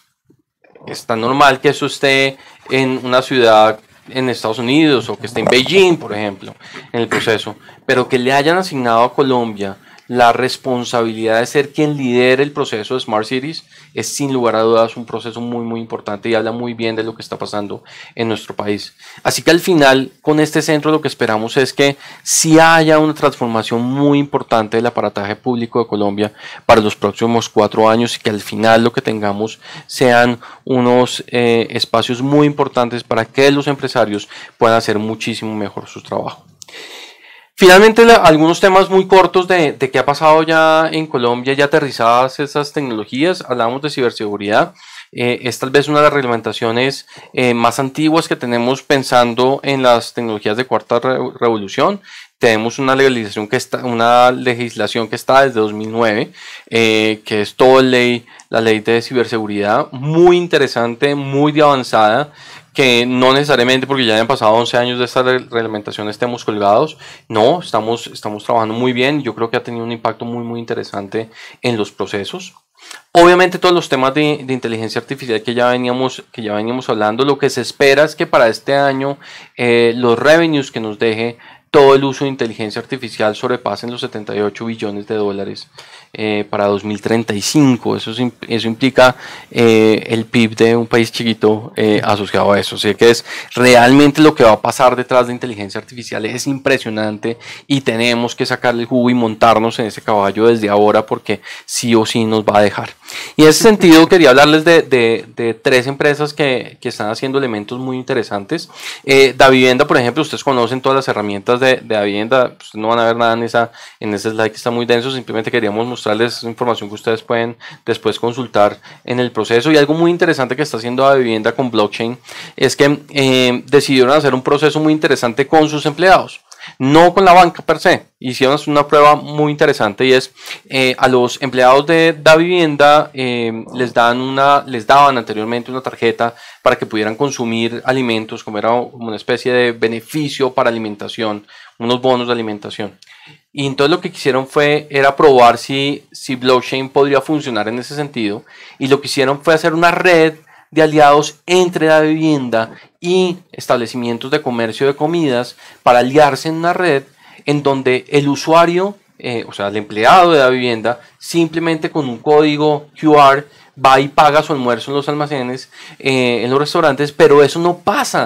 es tan normal que eso esté en una ciudad en Estados Unidos, o que esté en Beijing, por ejemplo, en el proceso, pero que le hayan asignado a Colombia la responsabilidad de ser quien lidere el proceso de Smart Cities es sin lugar a dudas un proceso muy muy importante, y habla muy bien de lo que está pasando en nuestro país. Así que al final, con este centro lo que esperamos es que sí haya una transformación muy importante del aparataje público de Colombia para los próximos cuatro años, y que al final lo que tengamos sean unos eh, espacios muy importantes para que los empresarios puedan hacer muchísimo mejor su trabajo. Finalmente, la, algunos temas muy cortos de, de qué ha pasado ya en Colombia, ya aterrizadas esas tecnologías. Hablamos de ciberseguridad. Eh, es tal vez una de las reglamentaciones eh, más antiguas que tenemos pensando en las tecnologías de cuarta re revolución. Tenemos una legalización que está, una legislación que está desde dos mil nueve, eh, que es toda ley, la ley de ciberseguridad, muy interesante, muy avanzada, que no necesariamente porque ya hayan pasado once años de esta reglamentación estemos colgados. No, estamos, estamos trabajando muy bien. Yo creo que ha tenido un impacto muy muy interesante en los procesos. Obviamente todos los temas de, de inteligencia artificial que ya, veníamos, que ya veníamos hablando, lo que se espera es que para este año eh, los revenues que nos deje todo el uso de inteligencia artificial sobrepasen los setenta y ocho billones de dólares eh, para dos mil treinta y cinco. Eso, eso implica eh, el P I B de un país chiquito eh, asociado a eso. O sea que es realmente lo que va a pasar detrás de inteligencia artificial. Es impresionante, y tenemos que sacarle el jugo y montarnos en ese caballo desde ahora, porque sí o sí nos va a dejar. Y en ese sentido quería hablarles de, de, de tres empresas que, que están haciendo elementos muy interesantes. Eh, Davivienda, por ejemplo, ustedes conocen todas las herramientas de, de Davivienda, pues no van a ver nada en, esa, en ese slide que está muy denso. Simplemente queríamos mostrarles información que ustedes pueden después consultar en el proceso. Y algo muy interesante que está haciendo Davivienda con blockchain es que eh, decidieron hacer un proceso muy interesante con sus empleados, no con la banca per se. Hicieron una prueba muy interesante, y es eh, a los empleados de Davivienda eh, les, dan una, les daban anteriormente una tarjeta para que pudieran consumir alimentos, como era como una especie de beneficio para alimentación, unos bonos de alimentación. Y entonces lo que quisieron fue era probar si, si blockchain podría funcionar en ese sentido, y lo que hicieron fue hacer una red de aliados entre Davivienda y establecimientos de comercio de comidas para aliarse en una red en donde el usuario, eh, o sea, el empleado de Davivienda, simplemente con un código Q R va y paga su almuerzo en los almacenes, eh, en los restaurantes, pero eso no pasa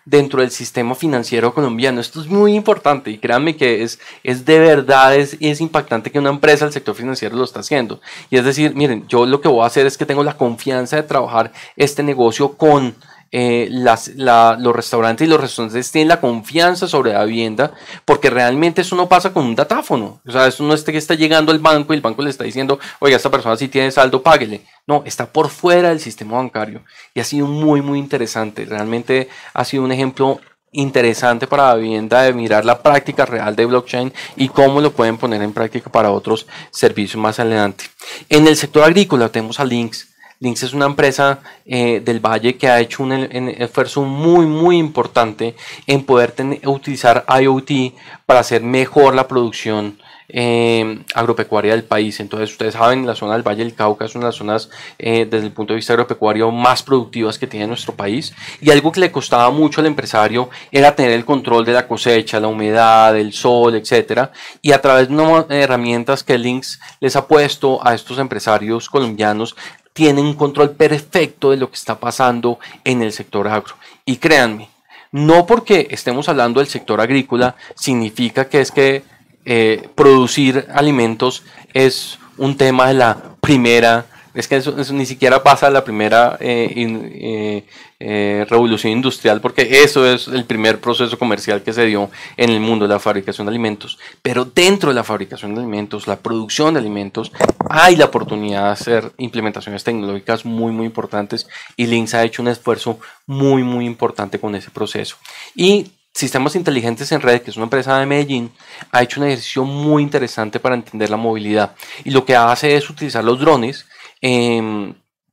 dentro del sistema financiero colombiano. Esto es muy importante y créanme que es, es de verdad, es, es impactante que una empresa del sector financiero lo está haciendo. Y es decir, miren, yo lo que voy a hacer es que tengo la confianza de trabajar este negocio con Eh, las, la, los restaurantes y los restaurantes tienen la confianza sobre la vivienda, porque realmente eso no pasa con un datáfono. O sea, eso no es que está llegando al banco y el banco le está diciendo, oiga, esta persona sí tiene saldo, páguele. No, está por fuera del sistema bancario y ha sido muy, muy interesante. Realmente ha sido un ejemplo interesante para la vivienda de mirar la práctica real de blockchain y cómo lo pueden poner en práctica para otros servicios más adelante. En el sector agrícola tenemos a Lynx. Lynx es una empresa eh, del Valle que ha hecho un, un esfuerzo muy muy importante en poder tener, utilizar IoT para hacer mejor la producción eh, agropecuaria del país. Entonces ustedes saben, la zona del Valle del Cauca es una de las zonas eh, desde el punto de vista agropecuario más productivas que tiene nuestro país, y algo que le costaba mucho al empresario era tener el control de la cosecha, la humedad, el sol, etcétera, y a través de unas herramientas que Lynx les ha puesto a estos empresarios colombianos, tienen un control perfecto de lo que está pasando en el sector agro. Y créanme, no porque estemos hablando del sector agrícola significa que es que eh, producir alimentos es un tema de la primera, es que eso, eso ni siquiera pasa a la primera eh, in, eh, eh, revolución industrial, porque eso es el primer proceso comercial que se dio en el mundo de la fabricación de alimentos. Pero dentro de la fabricación de alimentos, la producción de alimentos, hay la oportunidad de hacer implementaciones tecnológicas muy muy importantes, y Lynx ha hecho un esfuerzo muy muy importante con ese proceso. Y Sistemas Inteligentes en Red, que es una empresa de Medellín, ha hecho un ejercicio muy interesante para entender la movilidad, y lo que hace es utilizar los drones eh,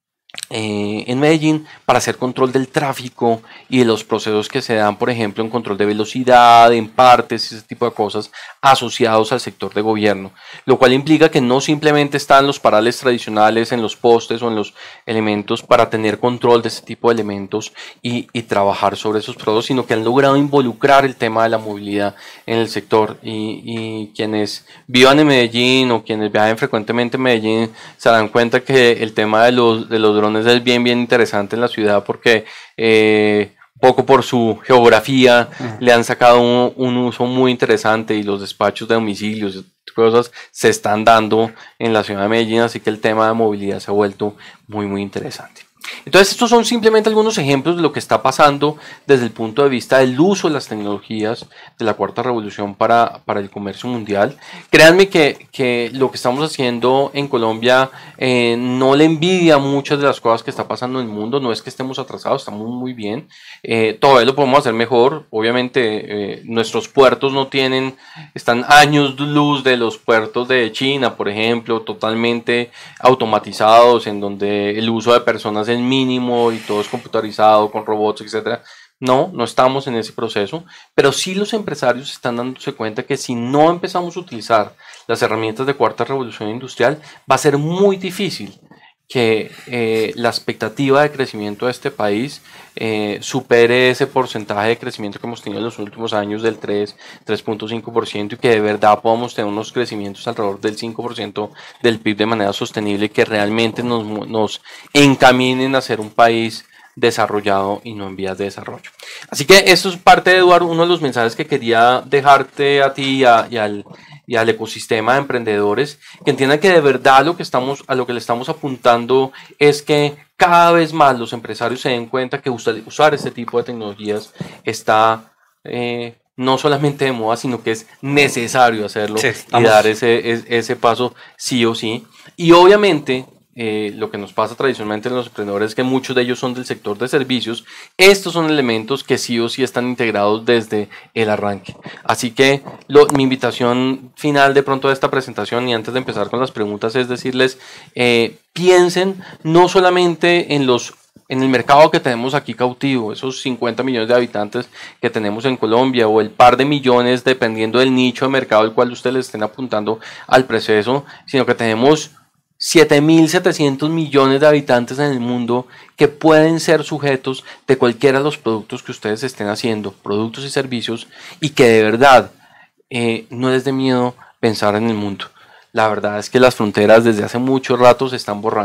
eh, en Medellín para hacer control del tráfico y de los procesos que se dan, por ejemplo, en control de velocidad, en partes, ese tipo de cosas asociados al sector de gobierno, lo cual implica que no simplemente están los parales tradicionales en los postes o en los elementos para tener control de ese tipo de elementos y, y trabajar sobre esos procesos, sino que han logrado involucrar el tema de la movilidad en el sector, y, y quienes vivan en Medellín o quienes viajen frecuentemente en Medellín se dan cuenta que el tema de los, de los drones es bien bien interesante en la ciudad, porque eh, poco por su geografía uh-huh. le han sacado un, un uso muy interesante, y los despachos de domicilios y cosas se están dando en la ciudad de Medellín, así que el tema de movilidad se ha vuelto muy muy interesante. Entonces estos son simplemente algunos ejemplos de lo que está pasando desde el punto de vista del uso de las tecnologías de la cuarta revolución para, para el comercio mundial. Créanme que, que lo que estamos haciendo en Colombia eh, no le envidia muchas de las cosas que está pasando en el mundo. No es que estemos atrasados, estamos muy bien, eh, todavía lo podemos hacer mejor. Obviamente eh, nuestros puertos no tienen, están años luz de los puertos de China, por ejemplo, totalmente automatizados, en donde el uso de personas es mínimo y todo es computarizado con robots, etcétera. No, no estamos en ese proceso, pero sí los empresarios están dándose cuenta que si no empezamos a utilizar las herramientas de cuarta revolución industrial, va a ser muy difícil que eh, la expectativa de crecimiento de este país eh, supere ese porcentaje de crecimiento que hemos tenido en los últimos años del tres, tres punto cinco por ciento, y que de verdad podamos tener unos crecimientos alrededor del cinco por ciento del P I B de manera sostenible, que realmente nos, nos encaminen a ser un país desarrollado y no en vías de desarrollo. Así que esto es parte de, Eduardo, uno de los mensajes que quería dejarte a ti y, a, y, al, y al ecosistema de emprendedores, que entiendan que de verdad lo que estamos, a lo que le estamos apuntando es que cada vez más los empresarios se den cuenta que usar, usar este tipo de tecnologías está eh, no solamente de moda, sino que es necesario hacerlo, sí, y dar ese, ese, ese paso sí o sí. Y obviamente Eh, lo que nos pasa tradicionalmente en los emprendedores es que muchos de ellos son del sector de servicios. Estos son elementos que sí o sí están integrados desde el arranque. Así que lo, mi invitación final de pronto de esta presentación, y antes de empezar con las preguntas, es decirles, eh, piensen no solamente en los en el mercado que tenemos aquí cautivo, esos cincuenta millones de habitantes que tenemos en Colombia, o el par de millones dependiendo del nicho de mercado al cual ustedes les estén apuntando al proceso, sino que tenemos siete mil setecientos millones de habitantes en el mundo que pueden ser sujetos de cualquiera de los productos que ustedes estén haciendo, productos y servicios, y que de verdad eh, no les dé miedo pensar en el mundo. La verdad es que las fronteras desde hace mucho rato se están borrando.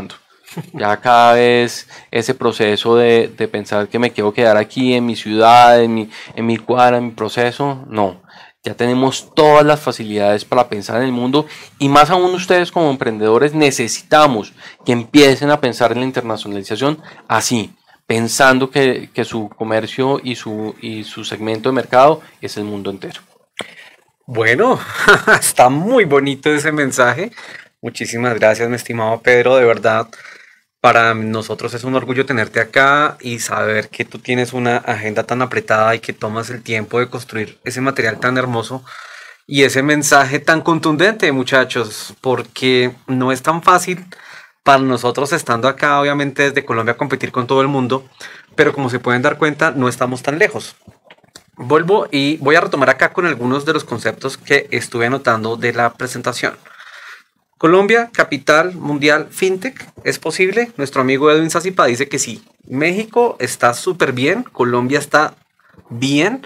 Ya cada vez ese proceso de, de pensar que me quiero quedar aquí en mi ciudad, en mi, en mi cuadra, en mi proceso, no. Ya tenemos todas las facilidades para pensar en el mundo y más aún ustedes como emprendedores necesitamos que empiecen a pensar en la internacionalización así, pensando que, que su comercio y su, y su segmento de mercado es el mundo entero. Bueno, está muy bonito ese mensaje. Muchísimas gracias, mi estimado Pedro, de verdad. Para nosotros es un orgullo tenerte acá y saber que tú tienes una agenda tan apretada y que tomas el tiempo de construir ese material tan hermoso y ese mensaje tan contundente, muchachos, porque no es tan fácil para nosotros estando acá, obviamente desde Colombia, competir con todo el mundo, pero como se pueden dar cuenta, no estamos tan lejos. Vuelvo y voy a retomar acá con algunos de los conceptos que estuve anotando de la presentación. Colombia, capital mundial fintech, ¿es posible? Nuestro amigo Edwin Sazipa dice que sí. México está súper bien, Colombia está bien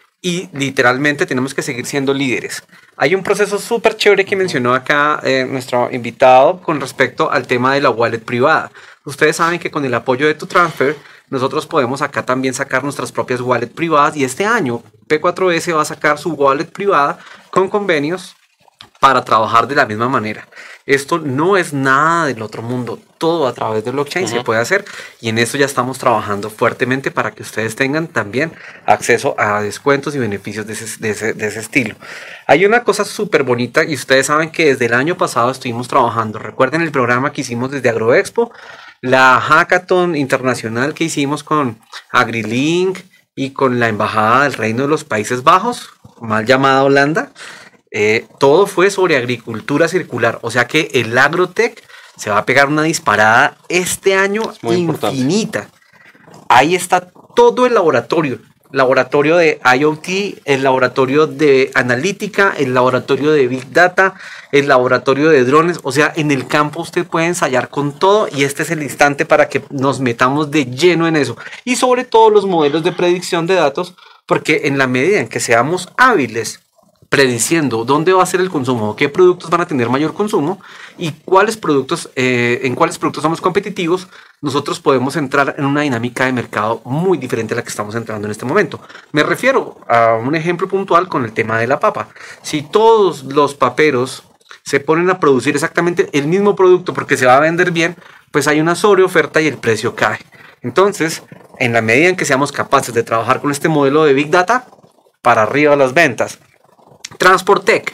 y literalmente tenemos que seguir siendo líderes. Hay un proceso súper chévere que mencionó acá eh, nuestro invitado con respecto al tema de la wallet privada. Ustedes saben que con el apoyo de TuTransfer nosotros podemos acá también sacar nuestras propias wallets privadas y este año P cuatro S va a sacar su wallet privada con convenios para trabajar de la misma manera. Esto no es nada del otro mundo, todo a través de blockchain uh-huh. se puede hacer y en eso ya estamos trabajando fuertemente para que ustedes tengan también acceso a descuentos y beneficios de ese, de ese, de ese estilo. Hay una cosa súper bonita y ustedes saben que desde el año pasado estuvimos trabajando. Recuerden el programa que hicimos desde AgroExpo, la hackathon internacional que hicimos con AgriLink y con la Embajada del Reino de los Países Bajos, mal llamada Holanda. Eh, todo fue sobre agricultura circular, o sea que el agrotech se va a pegar una disparada este año infinita. Importante. Ahí está todo el laboratorio, laboratorio de IoT, el laboratorio de analítica, el laboratorio de Big Data, el laboratorio de drones, o sea, en el campo usted puede ensayar con todo y este es el instante para que nos metamos de lleno en eso. Y sobre todo los modelos de predicción de datos, porque en la medida en que seamos hábiles prediciendo dónde va a ser el consumo, qué productos van a tener mayor consumo y cuáles productos, eh, en cuáles productos somos competitivos, nosotros podemos entrar en una dinámica de mercado muy diferente a la que estamos entrando en este momento. Me refiero a un ejemplo puntual con el tema de la papa. Si todos los paperos se ponen a producir exactamente el mismo producto porque se va a vender bien, pues hay una sobreoferta y el precio cae. Entonces, en la medida en que seamos capaces de trabajar con este modelo de Big Data, para arriba las ventas. Transportec.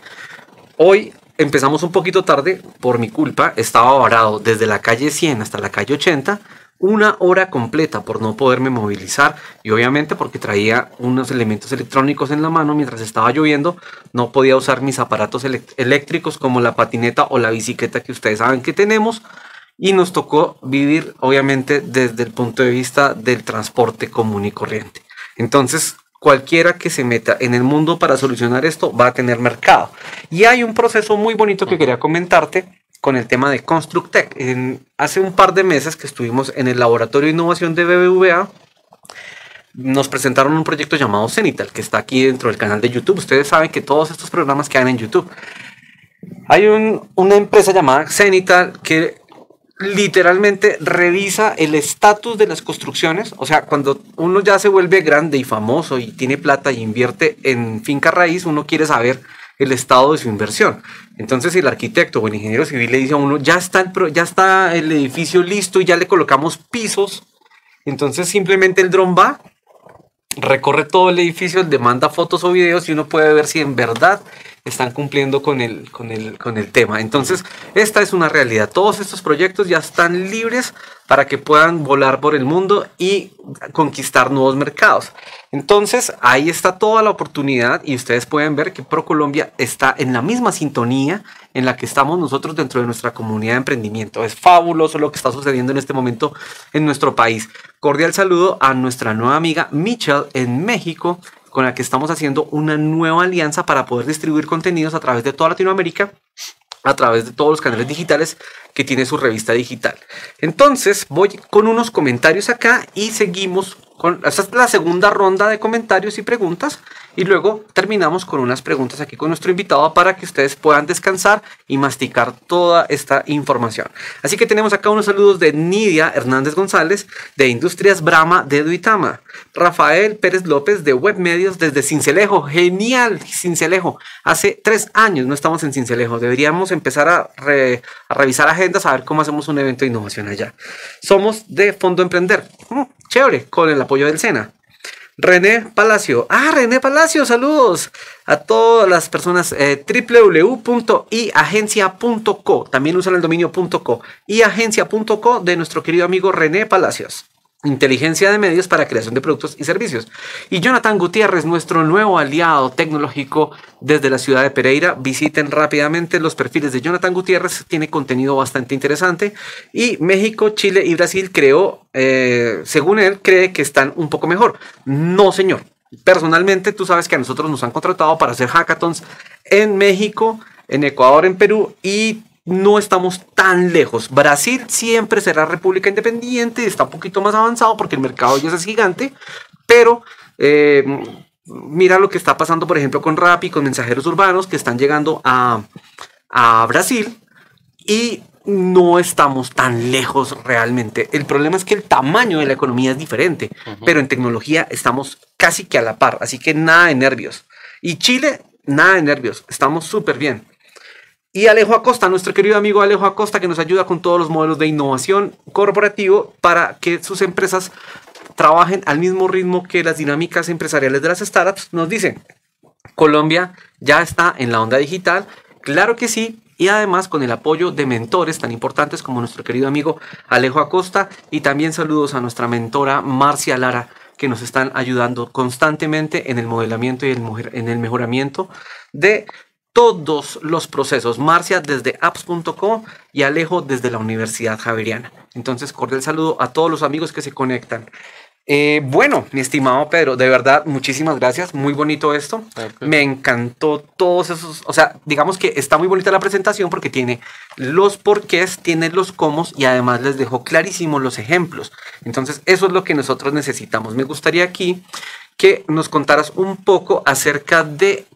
Hoy empezamos un poquito tarde, por mi culpa. Estaba varado desde la calle cien hasta la calle ochenta, una hora completa por no poderme movilizar y obviamente porque traía unos elementos electrónicos en la mano mientras estaba lloviendo. No podía usar mis aparatos eléctricos como la patineta o la bicicleta que ustedes saben que tenemos y nos tocó vivir obviamente desde el punto de vista del transporte común y corriente. Entonces, cualquiera que se meta en el mundo para solucionar esto va a tener mercado. Y hay un proceso muy bonito que quería comentarte con el tema de Constructec. En, hace un par de meses que estuvimos en el Laboratorio de Innovación de B B V A, nos presentaron un proyecto llamado Zenital, que está aquí dentro del canal de YouTube. Ustedes saben que todos estos programas quedan en YouTube. Hay un, una empresa llamada Zenital que literalmente revisa el estatus de las construcciones. O sea, cuando uno ya se vuelve grande y famoso y tiene plata y invierte en finca raíz, uno quiere saber el estado de su inversión. Entonces, si el arquitecto o el ingeniero civil le dice a uno, ya está el, pro, ya está el edificio listo y ya le colocamos pisos, entonces simplemente el dron va, recorre todo el edificio, le manda fotos o videos y uno puede ver si en verdad están cumpliendo con el, con el, con el tema. Entonces, esta es una realidad. Todos estos proyectos ya están libres para que puedan volar por el mundo y conquistar nuevos mercados. Entonces, ahí está toda la oportunidad y ustedes pueden ver que ProColombia está en la misma sintonía en la que estamos nosotros dentro de nuestra comunidad de emprendimiento. Es fabuloso lo que está sucediendo en este momento en nuestro país. Cordial saludo a nuestra nueva amiga Michelle en México, con la que estamos haciendo una nueva alianza para poder distribuir contenidos a través de toda Latinoamérica, a través de todos los canales digitales que tiene su revista digital. Entonces voy con unos comentarios acá y seguimos Con, esta es la segunda ronda de comentarios y preguntas y luego terminamos con unas preguntas aquí con nuestro invitado para que ustedes puedan descansar y masticar toda esta información. Así que tenemos acá unos saludos de Nidia Hernández González de Industrias Brahma de Duitama, Rafael Pérez López de Webmedios desde Sincelejo. Genial, Sincelejo. Hace tres años no estamos en Sincelejo. Deberíamos empezar a, re, a revisar agendas, a ver cómo hacemos un evento de innovación allá. Somos de Fondo Emprender. Mm, chévere, con el apoyo del SENA. René Palacio. Ah, René Palacio, saludos a todas las personas. Eh, doble u doble u doble u punto i agencia punto co. También usan el dominio .co. i agencia punto co de nuestro querido amigo René Palacios. Inteligencia de medios para creación de productos y servicios. Y Jonathan Gutiérrez, nuestro nuevo aliado tecnológico desde la ciudad de Pereira. Visiten rápidamente los perfiles de Jonathan Gutiérrez, tiene contenido bastante interesante. Y México, Chile y Brasil creó, eh, según él, cree que están un poco mejor. No, señor. Personalmente, tú sabes que a nosotros nos han contratado para hacer hackathons en México, en Ecuador, en Perú y no estamos tan lejos. Brasil siempre será república independiente, está un poquito más avanzado porque el mercado ya es gigante, pero eh, mira lo que está pasando, por ejemplo, con Rappi, con mensajeros urbanos que están llegando a, a Brasil y no estamos tan lejos realmente. El problema es que el tamaño de la economía es diferente, uh-huh. pero en tecnología estamos casi que a la par, así que nada de nervios. Y Chile, nada de nervios, estamos súper bien. Y Alejo Acosta, nuestro querido amigo Alejo Acosta, que nos ayuda con todos los modelos de innovación corporativo para que sus empresas trabajen al mismo ritmo que las dinámicas empresariales de las startups, nos dice: Colombia ya está en la onda digital, claro que sí, y además con el apoyo de mentores tan importantes como nuestro querido amigo Alejo Acosta, y también saludos a nuestra mentora Marcia Lara, que nos están ayudando constantemente en el modelamiento y el, en el mejoramiento de todos los procesos. Marcia desde apps punto co y Alejo desde la Universidad Javeriana. Entonces, cordial saludo a todos los amigos que se conectan. Eh, bueno, mi estimado Pedro, de verdad, muchísimas gracias. Muy bonito esto. Okay. Me encantó todos esos. O sea, digamos que está muy bonita la presentación porque tiene los porqués, tiene los cómo y además les dejó clarísimos los ejemplos. Entonces, eso es lo que nosotros necesitamos. Me gustaría aquí que nos contaras un poco acerca de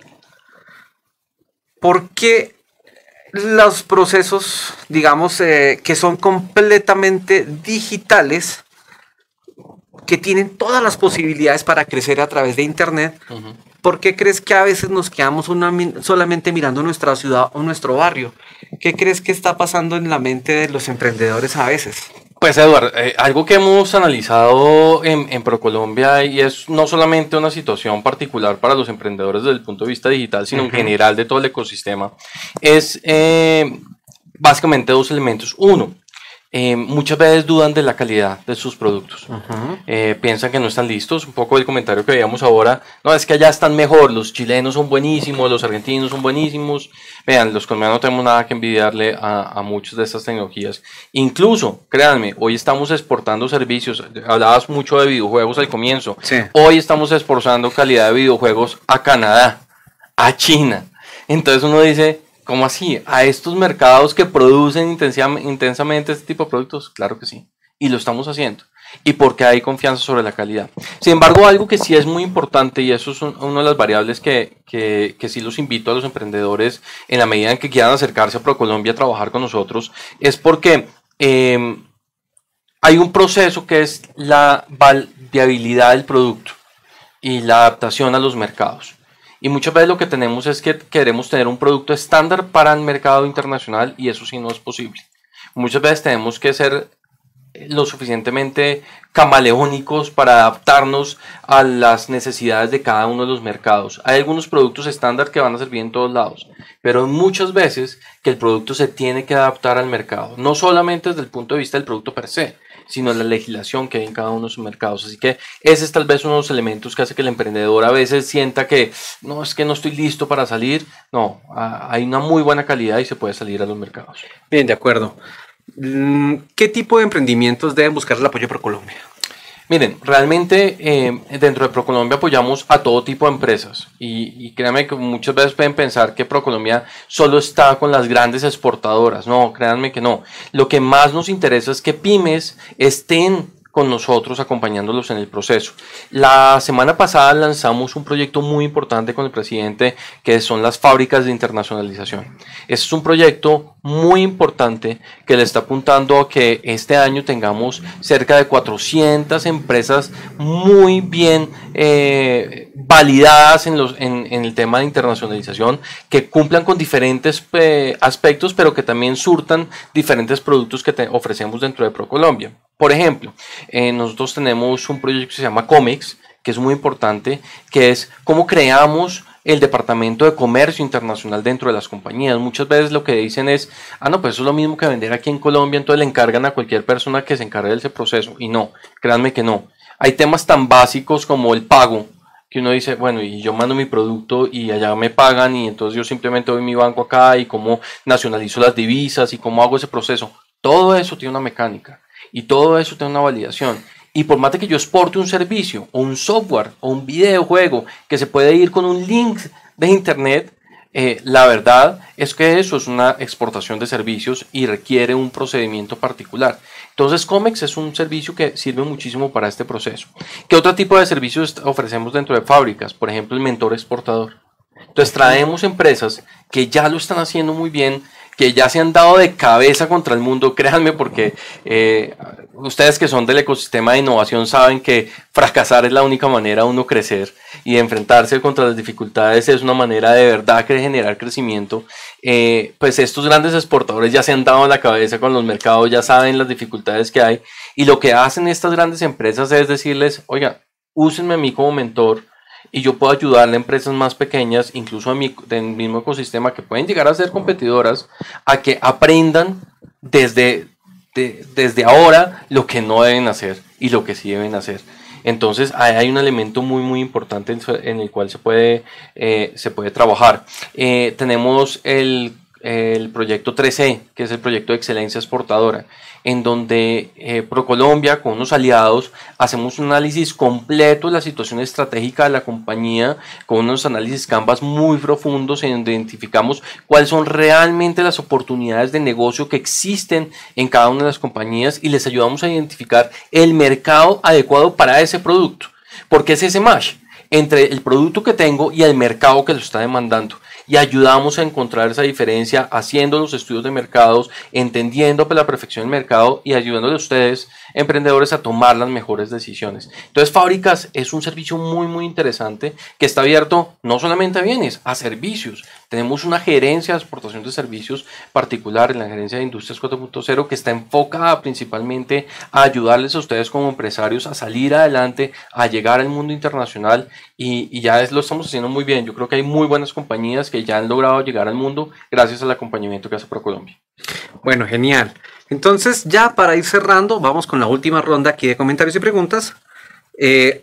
por qué los procesos, digamos, eh, que son completamente digitales, que tienen todas las posibilidades para crecer a través de Internet, uh-huh. ¿por qué crees que a veces nos quedamos una, solamente mirando nuestra ciudad o nuestro barrio? ¿Qué crees que está pasando en la mente de los emprendedores a veces? Pues Eduardo, eh, algo que hemos analizado en, en ProColombia, y es no solamente una situación particular para los emprendedores desde el punto de vista digital, sino uh-huh. en general de todo el ecosistema, es eh, básicamente dos elementos. Uno, Eh, muchas veces dudan de la calidad de sus productos, uh-huh. eh, piensan que no están listos. Un poco del comentario que veíamos ahora: no, es que allá están mejor, los chilenos son buenísimos, los argentinos son buenísimos. Vean, los colombianos no tenemos nada que envidiarle a, a muchas de estas tecnologías. Incluso, créanme, hoy estamos exportando servicios. Hablabas mucho de videojuegos al comienzo, sí. Hoy estamos exportando calidad de videojuegos a Canadá, a China. Entonces uno dice: ¿cómo así? ¿A estos mercados que producen intensamente este tipo de productos? Claro que sí, y lo estamos haciendo, y porque hay confianza sobre la calidad. Sin embargo, algo que sí es muy importante, y eso es un, una de las variables que, que, que sí los invito a los emprendedores, en la medida en que quieran acercarse a ProColombia a trabajar con nosotros, es porque eh, hay un proceso que es la viabilidad del producto y la adaptación a los mercados. Y muchas veces lo que tenemos es que queremos tener un producto estándar para el mercado internacional, y eso sí no es posible. Muchas veces tenemos que ser lo suficientemente camaleónicos para adaptarnos a las necesidades de cada uno de los mercados. Hay algunos productos estándar que van a servir en todos lados, pero muchas veces que el producto se tiene que adaptar al mercado, no solamente desde el punto de vista del producto per se, sino la legislación que hay en cada uno de sus mercados. Así que ese es tal vez uno de los elementos que hace que el emprendedor a veces sienta que no, es que no estoy listo para salir. No, hay una muy buena calidad y se puede salir a los mercados. Bien, de acuerdo. ¿Qué tipo de emprendimientos deben buscar el apoyo de ProColombia? Miren, realmente eh, dentro de ProColombia apoyamos a todo tipo de empresas, y, y créanme que muchas veces pueden pensar que ProColombia solo está con las grandes exportadoras. No, créanme que no. Lo que más nos interesa es que pymes estén con nosotros acompañándolos en el proceso. La semana pasada lanzamos un proyecto muy importante con el presidente que son las fábricas de internacionalización. Este es un proyecto muy importante que le está apuntando a que este año tengamos cerca de cuatrocientas empresas muy bien eh, validadas en, los, en, en el tema de internacionalización, que cumplan con diferentes eh, aspectos, pero que también surtan diferentes productos que te ofrecemos dentro de ProColombia. Por ejemplo, eh, nosotros tenemos un proyecto que se llama COMEX, que es muy importante, que es cómo creamos el departamento de comercio internacional dentro de las compañías. Muchas veces lo que dicen es, ah, no, pues eso es lo mismo que vender aquí en Colombia, entonces le encargan a cualquier persona que se encargue de ese proceso. Y no, créanme que no. Hay temas tan básicos como el pago, que uno dice, bueno, y yo mando mi producto y allá me pagan y entonces yo simplemente doy mi banco acá y cómo nacionalizo las divisas y cómo hago ese proceso. Todo eso tiene una mecánica. Y todo eso tiene una validación. Y por más de que yo exporte un servicio o un software o un videojuego que se puede ir con un link de internet, eh, la verdad es que eso es una exportación de servicios y requiere un procedimiento particular. Entonces COMEX es un servicio que sirve muchísimo para este proceso. ¿Qué otro tipo de servicios ofrecemos dentro de fábricas? Por ejemplo, el mentor exportador. Entonces traemos empresas que ya lo están haciendo muy bien, que ya se han dado de cabeza contra el mundo, créanme, porque eh, ustedes que son del ecosistema de innovación saben que fracasar es la única manera de uno crecer y de enfrentarse contra las dificultades es una manera de verdad de generar crecimiento. Eh, pues estos grandes exportadores ya se han dado la cabeza con los mercados, ya saben las dificultades que hay y lo que hacen estas grandes empresas es decirles, oiga, úsenme a mí como mentor, y yo puedo ayudarle a empresas más pequeñas, incluso a mi, del mismo ecosistema, que pueden llegar a ser competidoras, a que aprendan desde, de, desde ahora lo que no deben hacer y lo que sí deben hacer. Entonces hay un elemento muy muy importante en el cual se puede, eh, se puede trabajar. Eh, tenemos el, el proyecto tres E, que es el proyecto de excelencia exportadora, en donde eh, ProColombia con unos aliados hacemos un análisis completo de la situación estratégica de la compañía, con unos análisis Canvas muy profundos en donde identificamos cuáles son realmente las oportunidades de negocio que existen en cada una de las compañías y les ayudamos a identificar el mercado adecuado para ese producto, porque es ese match entre el producto que tengo y el mercado que lo está demandando. Y ayudamos a encontrar esa diferencia haciendo los estudios de mercados, entendiendo pues, la perfección del mercado y ayudándole a ustedes, emprendedores, a tomar las mejores decisiones. Entonces, Fábricas es un servicio muy, muy interesante que está abierto no solamente a bienes, a servicios. Tenemos una gerencia de exportación de servicios particular en la gerencia de Industrias cuatro punto cero que está enfocada principalmente a ayudarles a ustedes como empresarios a salir adelante, a llegar al mundo internacional y, y ya es, lo estamos haciendo muy bien. Yo creo que hay muy buenas compañías que ya han logrado llegar al mundo gracias al acompañamiento que hace ProColombia. Bueno, genial. Entonces, ya para ir cerrando, vamos con la última ronda aquí de comentarios y preguntas. Eh,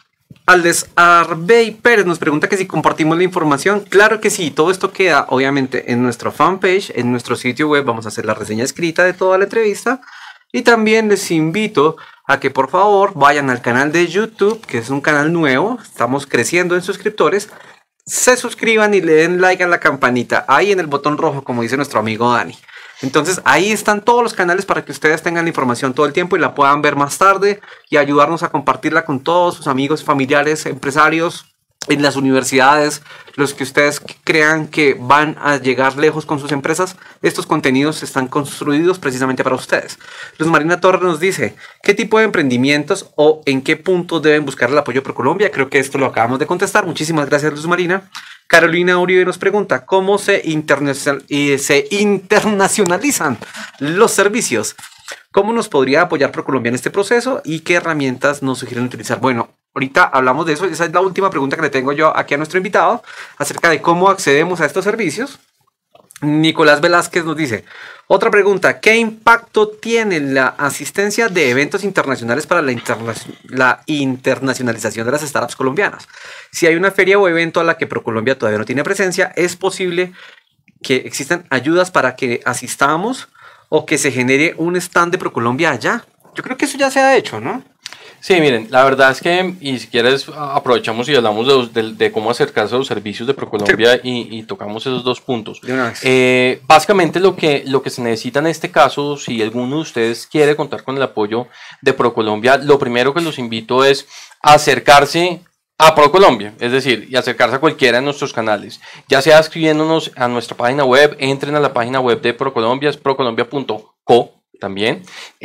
Aldes Arbey Pérez nos pregunta que si compartimos la información. Claro que sí, todo esto queda obviamente en nuestra fanpage, en nuestro sitio web. Vamos a hacer la reseña escrita de toda la entrevista. Y también les invito a que por favor vayan al canal de YouTube, que es un canal nuevo. Estamos creciendo en suscriptores. Se suscriban y le den like a la campanita, ahí en el botón rojo, como dice nuestro amigo Dani. Entonces ahí están todos los canales para que ustedes tengan la información todo el tiempo y la puedan ver más tarde y ayudarnos a compartirla con todos sus amigos, familiares, empresarios, en las universidades, los que ustedes crean que van a llegar lejos con sus empresas. Estos contenidos están construidos precisamente para ustedes. Luz Marina Torres nos dice, ¿qué tipo de emprendimientos o en qué puntos deben buscar el apoyo ProColombia? Creo que esto lo acabamos de contestar. Muchísimas gracias, Luz Marina. Carolina Uribe nos pregunta, ¿cómo se, internacional, eh, se internacionalizan los servicios? ¿Cómo nos podría apoyar ProColombia en este proceso y qué herramientas nos sugieren utilizar? Bueno, ahorita hablamos de eso. Esa es la última pregunta que le tengo yo aquí a nuestro invitado acerca de cómo accedemos a estos servicios. Nicolás Velázquez nos dice, otra pregunta, ¿qué impacto tiene la asistencia de eventos internacionales para la, interna la internacionalización de las startups colombianas? Si hay una feria o evento a la que ProColombia todavía no tiene presencia, ¿es posible que existan ayudas para que asistamos o que se genere un stand de ProColombia allá? Yo creo que eso ya se ha hecho, ¿no? Sí, miren, la verdad es que, y si quieres, aprovechamos y hablamos de, de, de cómo acercarse a los servicios de ProColombia y, y tocamos esos dos puntos. Eh, básicamente lo que, lo que se necesita en este caso, si alguno de ustedes quiere contar con el apoyo de ProColombia, lo primero que los invito es acercarse a ProColombia, es decir, y acercarse a cualquiera de nuestros canales, ya sea escribiéndonos a nuestra página web, entren a la página web de ProColombia, es procolombia punto co. También,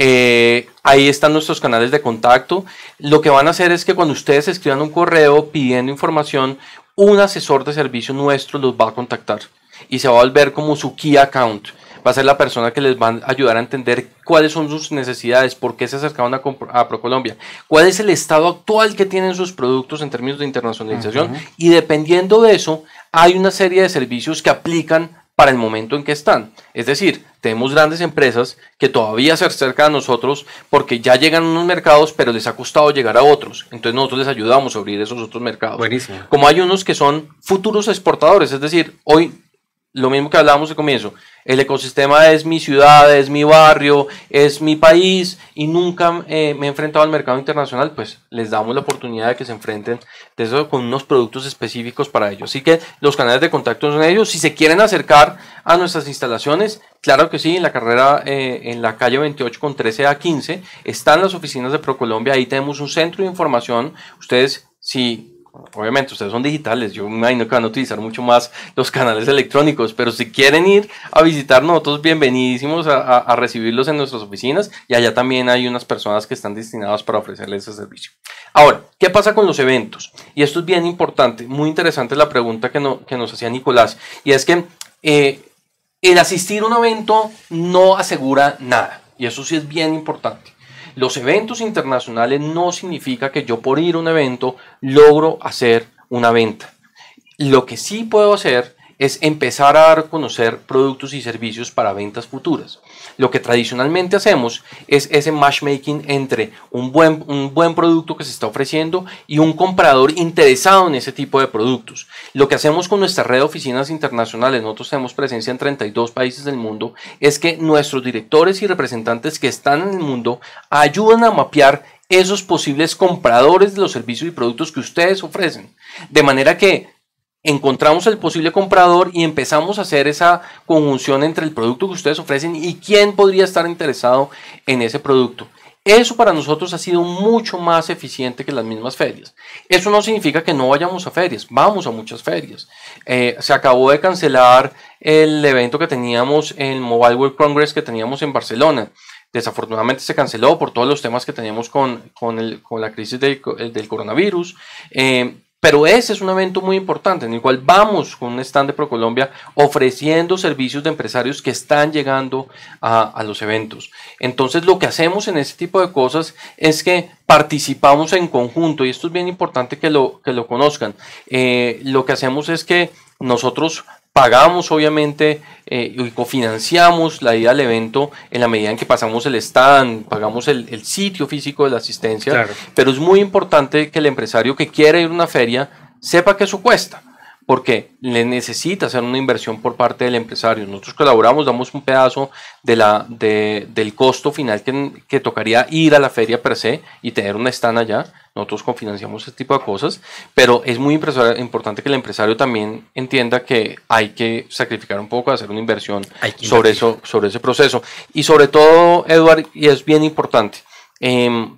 eh, ahí están nuestros canales de contacto. Lo que van a hacer es que cuando ustedes escriban un correo pidiendo información, un asesor de servicio nuestro los va a contactar y se va a volver como su key account. Va a ser la persona que les va a ayudar a entender cuáles son sus necesidades, por qué se acercaron a, a ProColombia, cuál es el estado actual que tienen sus productos en términos de internacionalización. Uh-huh. Y dependiendo de eso, hay una serie de servicios que aplican para el momento en que están. Es decir, tenemos grandes empresas que todavía se acercan a nosotros porque ya llegan a unos mercados, pero les ha costado llegar a otros. Entonces nosotros les ayudamos a abrir esos otros mercados. Buenísimo. Como hay unos que son futuros exportadores, es decir, hoy, lo mismo que hablábamos al comienzo, el ecosistema es mi ciudad, es mi barrio, es mi país y nunca eh, me he enfrentado al mercado internacional, pues les damos la oportunidad de que se enfrenten de eso con unos productos específicos para ellos. Así que los canales de contacto son ellos. Si se quieren acercar a nuestras instalaciones, claro que sí, en la carrera eh, en la calle veintiocho con trece a quince están las oficinas de ProColombia. Ahí tenemos un centro de información. Ustedes, si... Obviamente ustedes son digitales, yo me imagino que van a utilizar mucho más los canales electrónicos, pero si quieren ir a visitar nosotros, bienvenidísimos a, a, a recibirlos en nuestras oficinas, y allá también hay unas personas que están destinadas para ofrecerles ese servicio. Ahora, ¿qué pasa con los eventos? Y esto es bien importante, muy interesante la pregunta que, no, que nos hacía Nicolás, y es que eh, el asistir a un evento no asegura nada, y eso sí es bien importante. Los eventos internacionales no significa que yo por ir a un evento logro hacer una venta. Lo que sí puedo hacer es empezar a dar a conocer productos y servicios para ventas futuras. Lo que tradicionalmente hacemos es ese matchmaking entre un buen, un buen producto que se está ofreciendo y un comprador interesado en ese tipo de productos. Lo que hacemos con nuestra red de oficinas internacionales, nosotros tenemos presencia en treinta y dos países del mundo, es que nuestros directores y representantes que están en el mundo ayudan a mapear esos posibles compradores de los servicios y productos que ustedes ofrecen. De manera que encontramos el posible comprador y empezamos a hacer esa conjunción entre el producto que ustedes ofrecen y quién podría estar interesado en ese producto. Eso para nosotros ha sido mucho más eficiente que las mismas ferias. Eso no significa que no vayamos a ferias, vamos a muchas ferias. Eh, se acabó de cancelar el evento que teníamos, el Mobile World Congress que teníamos en Barcelona. Desafortunadamente se canceló por todos los temas que teníamos con, con, el, con la crisis del, del coronavirus. Eh, Pero ese es un evento muy importante en el cual vamos con un stand de ProColombia ofreciendo servicios de empresarios que están llegando a, a los eventos. Entonces lo que hacemos en ese tipo de cosas es que participamos en conjunto, y esto es bien importante que lo, que lo conozcan. Eh, lo que hacemos es que nosotros pagamos obviamente eh, y cofinanciamos la ida al evento en la medida en que pasamos el stand, pagamos el, el sitio físico de la asistencia, claro. Pero es muy importante que el empresario que quiere ir a una feria sepa que eso cuesta, porque le necesita hacer una inversión por parte del empresario. Nosotros colaboramos, damos un pedazo de la, de, del costo final que, que tocaría ir a la feria per se y tener un stand allá. Nosotros cofinanciamos ese tipo de cosas, pero es muy importante que el empresario también entienda que hay que sacrificar un poco, hacer una inversión sobre, eso, sobre ese proceso. Y sobre todo, Eduard, y es bien importante, eh,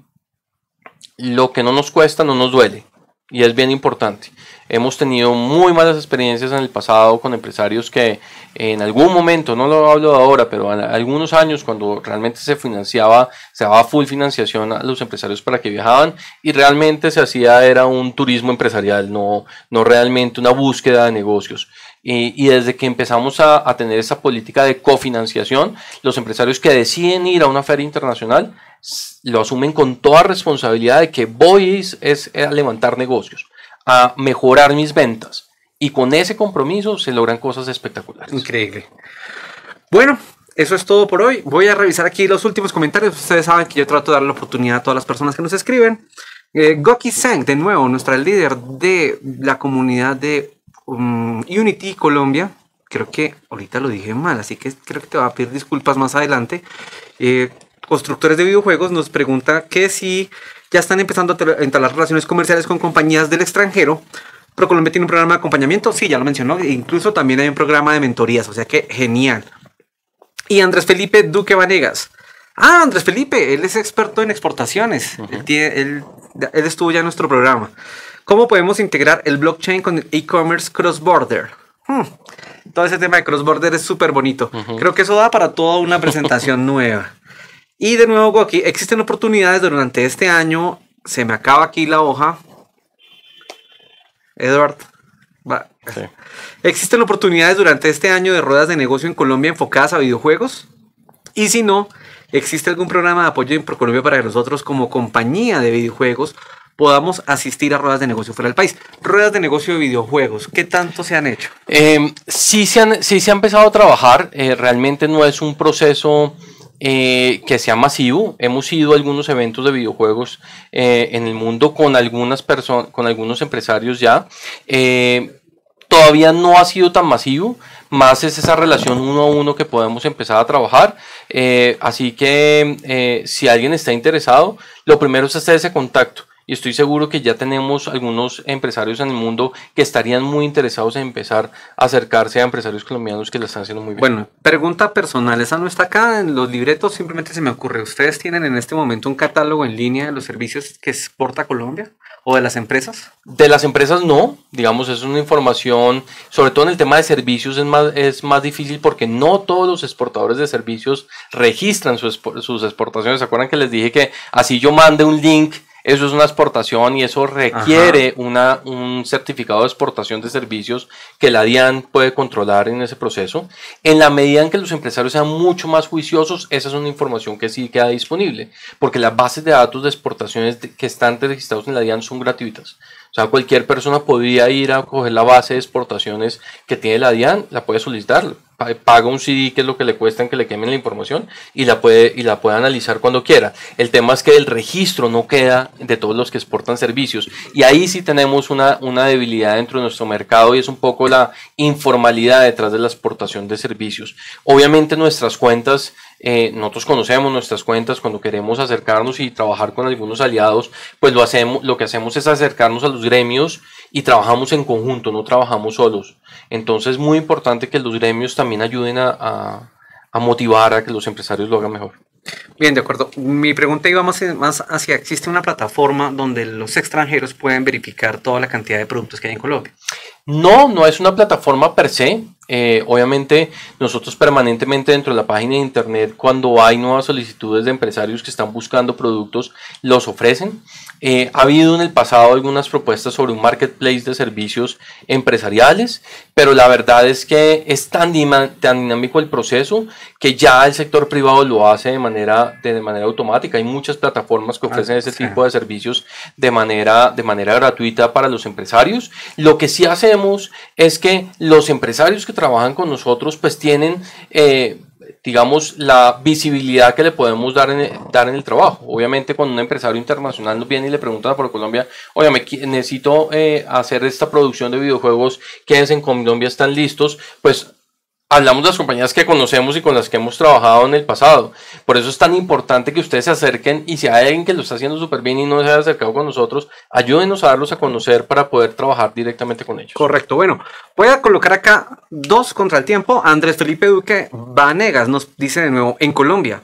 lo que no nos cuesta no nos duele, y es bien importante. Hemos tenido muy malas experiencias en el pasado con empresarios que en algún momento, no lo hablo ahora, pero en algunos años cuando realmente se financiaba, se daba full financiación a los empresarios para que viajaban y realmente se hacía era un turismo empresarial, no, no realmente una búsqueda de negocios. Y, y desde que empezamos a, a tener esa política de cofinanciación, los empresarios que deciden ir a una feria internacional lo asumen con toda responsabilidad de que voy es, es a levantar negocios, a mejorar mis ventas, y con ese compromiso se logran cosas espectaculares. Increíble. Bueno, eso es todo por hoy. Voy a revisar aquí los últimos comentarios. Ustedes saben que yo trato de dar la oportunidad a todas las personas que nos escriben. eh, Goki Sang, de nuevo, nuestra líder de la comunidad de um, Unity Colombia. Creo que ahorita lo dije mal, así que creo que te va a pedir disculpas más adelante. eh, Constructores de videojuegos nos pregunta que si ya están empezando a entablar relaciones comerciales con compañías del extranjero. ProColombia tiene un programa de acompañamiento, sí, ya lo mencionó, e incluso también hay un programa de mentorías, o sea que genial. Y Andrés Felipe Duque Vanegas. Ah, Andrés Felipe, él es experto en exportaciones. Uh-huh. él, tiene, él, él estuvo ya en nuestro programa. ¿Cómo podemos integrar el blockchain con el e-commerce cross-border? Hmm. Todo ese tema de cross-border es súper bonito. Uh-huh. Creo que eso da para toda una presentación nueva. Y de nuevo, aquí existen oportunidades durante este año. Se me acaba aquí la hoja. Edward. Va. Sí. ¿Existen oportunidades durante este año de ruedas de negocio en Colombia enfocadas a videojuegos? Y si no, ¿existe algún programa de apoyo en ProColombia para que nosotros como compañía de videojuegos podamos asistir a ruedas de negocio fuera del país? Ruedas de negocio de videojuegos, ¿qué tanto se han hecho? Eh, sí, se han, sí se ha empezado a trabajar, eh, realmente no es un proceso eh, que sea masivo. Hemos ido a algunos eventos de videojuegos eh, en el mundo con algunas personas, con algunos empresarios ya. Eh, todavía no ha sido tan masivo, más es esa relación uno a uno que podemos empezar a trabajar. Eh, así que eh, si alguien está interesado, lo primero es hacer ese contacto. Y estoy seguro que ya tenemos algunos empresarios en el mundo que estarían muy interesados en empezar a acercarse a empresarios colombianos que lo están haciendo muy bien. Bueno, pregunta personal, esa no está acá en los libretos, simplemente se me ocurre. ¿Ustedes tienen en este momento un catálogo en línea de los servicios que exporta Colombia o de las empresas? De las empresas no, digamos, es una información, sobre todo en el tema de servicios es más, es más difícil porque no todos los exportadores de servicios registran sus, sus exportaciones. ¿Se acuerdan que les dije que así yo mande un link? Eso es una exportación y eso requiere una, un certificado de exportación de servicios que la DIAN puede controlar en ese proceso. En la medida en que los empresarios sean mucho más juiciosos, esa es una información que sí queda disponible, porque las bases de datos de exportaciones que están registrados en la DIAN son gratuitas. O sea, cualquier persona podría ir a coger la base de exportaciones que tiene la DIAN, la puede solicitar, paga un C D, que es lo que le cuesta en que le quemen la información, y la puede y la puede analizar cuando quiera. El tema es que el registro no queda de todos los que exportan servicios, y ahí sí tenemos una, una debilidad dentro de nuestro mercado, y es un poco la informalidad detrás de la exportación de servicios. Obviamente nuestras cuentas, eh, nosotros conocemos nuestras cuentas. Cuando queremos acercarnos y trabajar con algunos aliados, pues lo hacemos, lo que hacemos es acercarnos a los gremios y trabajamos en conjunto, no trabajamos solos. Entonces es muy importante que los gremios también ayuden a, a, a motivar a que los empresarios lo hagan mejor. Bien, de acuerdo. Mi pregunta iba más, más hacia, ¿existe una plataforma donde los extranjeros pueden verificar toda la cantidad de productos que hay en Colombia? No, no es una plataforma per se. Eh, obviamente nosotros permanentemente dentro de la página de internet, cuando hay nuevas solicitudes de empresarios que están buscando productos, los ofrecen. Eh, ha habido en el pasado algunas propuestas sobre un marketplace de servicios empresariales, pero la verdad es que es tan, tan dinámico el proceso que ya el sector privado lo hace de manera, de, de manera automática. Hay muchas plataformas que ofrecen ah, ese sí. tipo de servicios de manera, de manera gratuita para los empresarios. Lo que sí hacemos es que los empresarios que trabajan con nosotros pues tienen eh, digamos la visibilidad que le podemos dar en, el, dar en el trabajo. Obviamente cuando un empresario internacional nos viene y le pregunta por Colombia, oye, me, necesito eh, hacer esta producción de videojuegos, ¿quiénes en Colombia están listos? Pues hablamos de las compañías que conocemos y con las que hemos trabajado en el pasado. Por eso es tan importante que ustedes se acerquen, y si hay alguien que lo está haciendo súper bien y no se ha acercado con nosotros, ayúdenos a darlos a conocer para poder trabajar directamente con ellos. Correcto. Bueno, voy a colocar acá dos contra el tiempo. Andrés Felipe Duque Vanegas nos dice de nuevo, en Colombia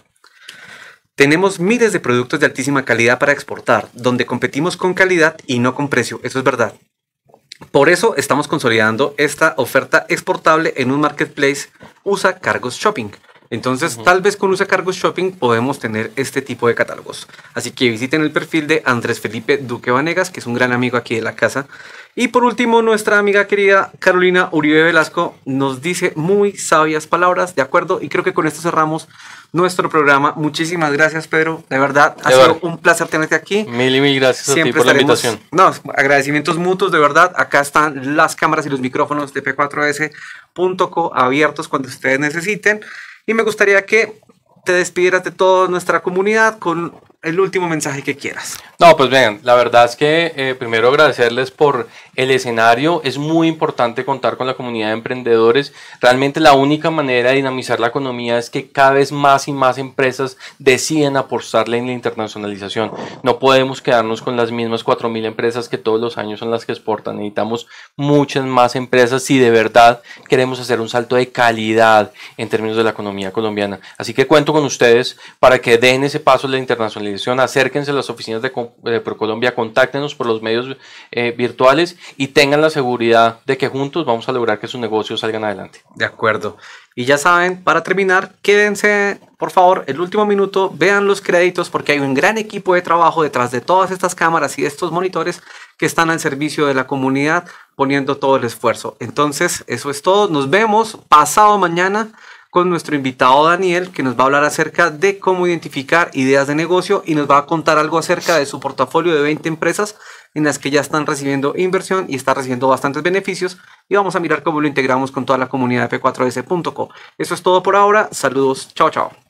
tenemos miles de productos de altísima calidad para exportar, donde competimos con calidad y no con precio. Eso es verdad. Por eso estamos consolidando esta oferta exportable en un marketplace U S A Cargos Shopping. Entonces, uh-huh. tal vez con U S A Cargos Shopping podemos tener este tipo de catálogos. Así que visiten el perfil de Andrés Felipe Duque Vanegas, que es un gran amigo aquí de la casa. Y por último, nuestra amiga querida Carolina Uribe Velasco nos dice muy sabias palabras, ¿de acuerdo? Y creo que con esto cerramos nuestro programa. Muchísimas gracias, Pedro. De verdad, ha sido un placer tenerte aquí. Mil y mil gracias Siempre a ti por estaremos, la invitación. No, agradecimientos mutuos, de verdad. Acá están las cámaras y los micrófonos de P cuatro S punto co abiertos cuando ustedes necesiten. Y me gustaría que te despidieras de toda nuestra comunidad con el último mensaje que quieras. No, pues bien, la verdad es que eh, primero agradecerles por el escenario. Es muy importante contar con la comunidad de emprendedores. Realmente la única manera de dinamizar la economía es que cada vez más y más empresas deciden apostarle en la internacionalización. No podemos quedarnos con las mismas cuatro mil empresas que todos los años son las que exportan. Necesitamos muchas más empresas si de verdad queremos hacer un salto de calidad en términos de la economía colombiana. Así que cuento con ustedes para que den ese paso a la internacionalización. Acérquense a las oficinas de de ProColombia, contáctenos por los medios eh, virtuales y tengan la seguridad de que juntos vamos a lograr que sus negocios salgan adelante. De acuerdo. Y ya saben, para terminar, quédense, por favor, el último minuto, vean los créditos porque hay un gran equipo de trabajo detrás de todas estas cámaras y de estos monitores que están al servicio de la comunidad poniendo todo el esfuerzo. Entonces, eso es todo. Nos vemos pasado mañana con nuestro invitado Daniel, que nos va a hablar acerca de cómo identificar ideas de negocio y nos va a contar algo acerca de su portafolio de veinte empresas en las que ya están recibiendo inversión y está recibiendo bastantes beneficios, y vamos a mirar cómo lo integramos con toda la comunidad de P cuatro S punto co. Eso es todo por ahora. Saludos. Chao, chao.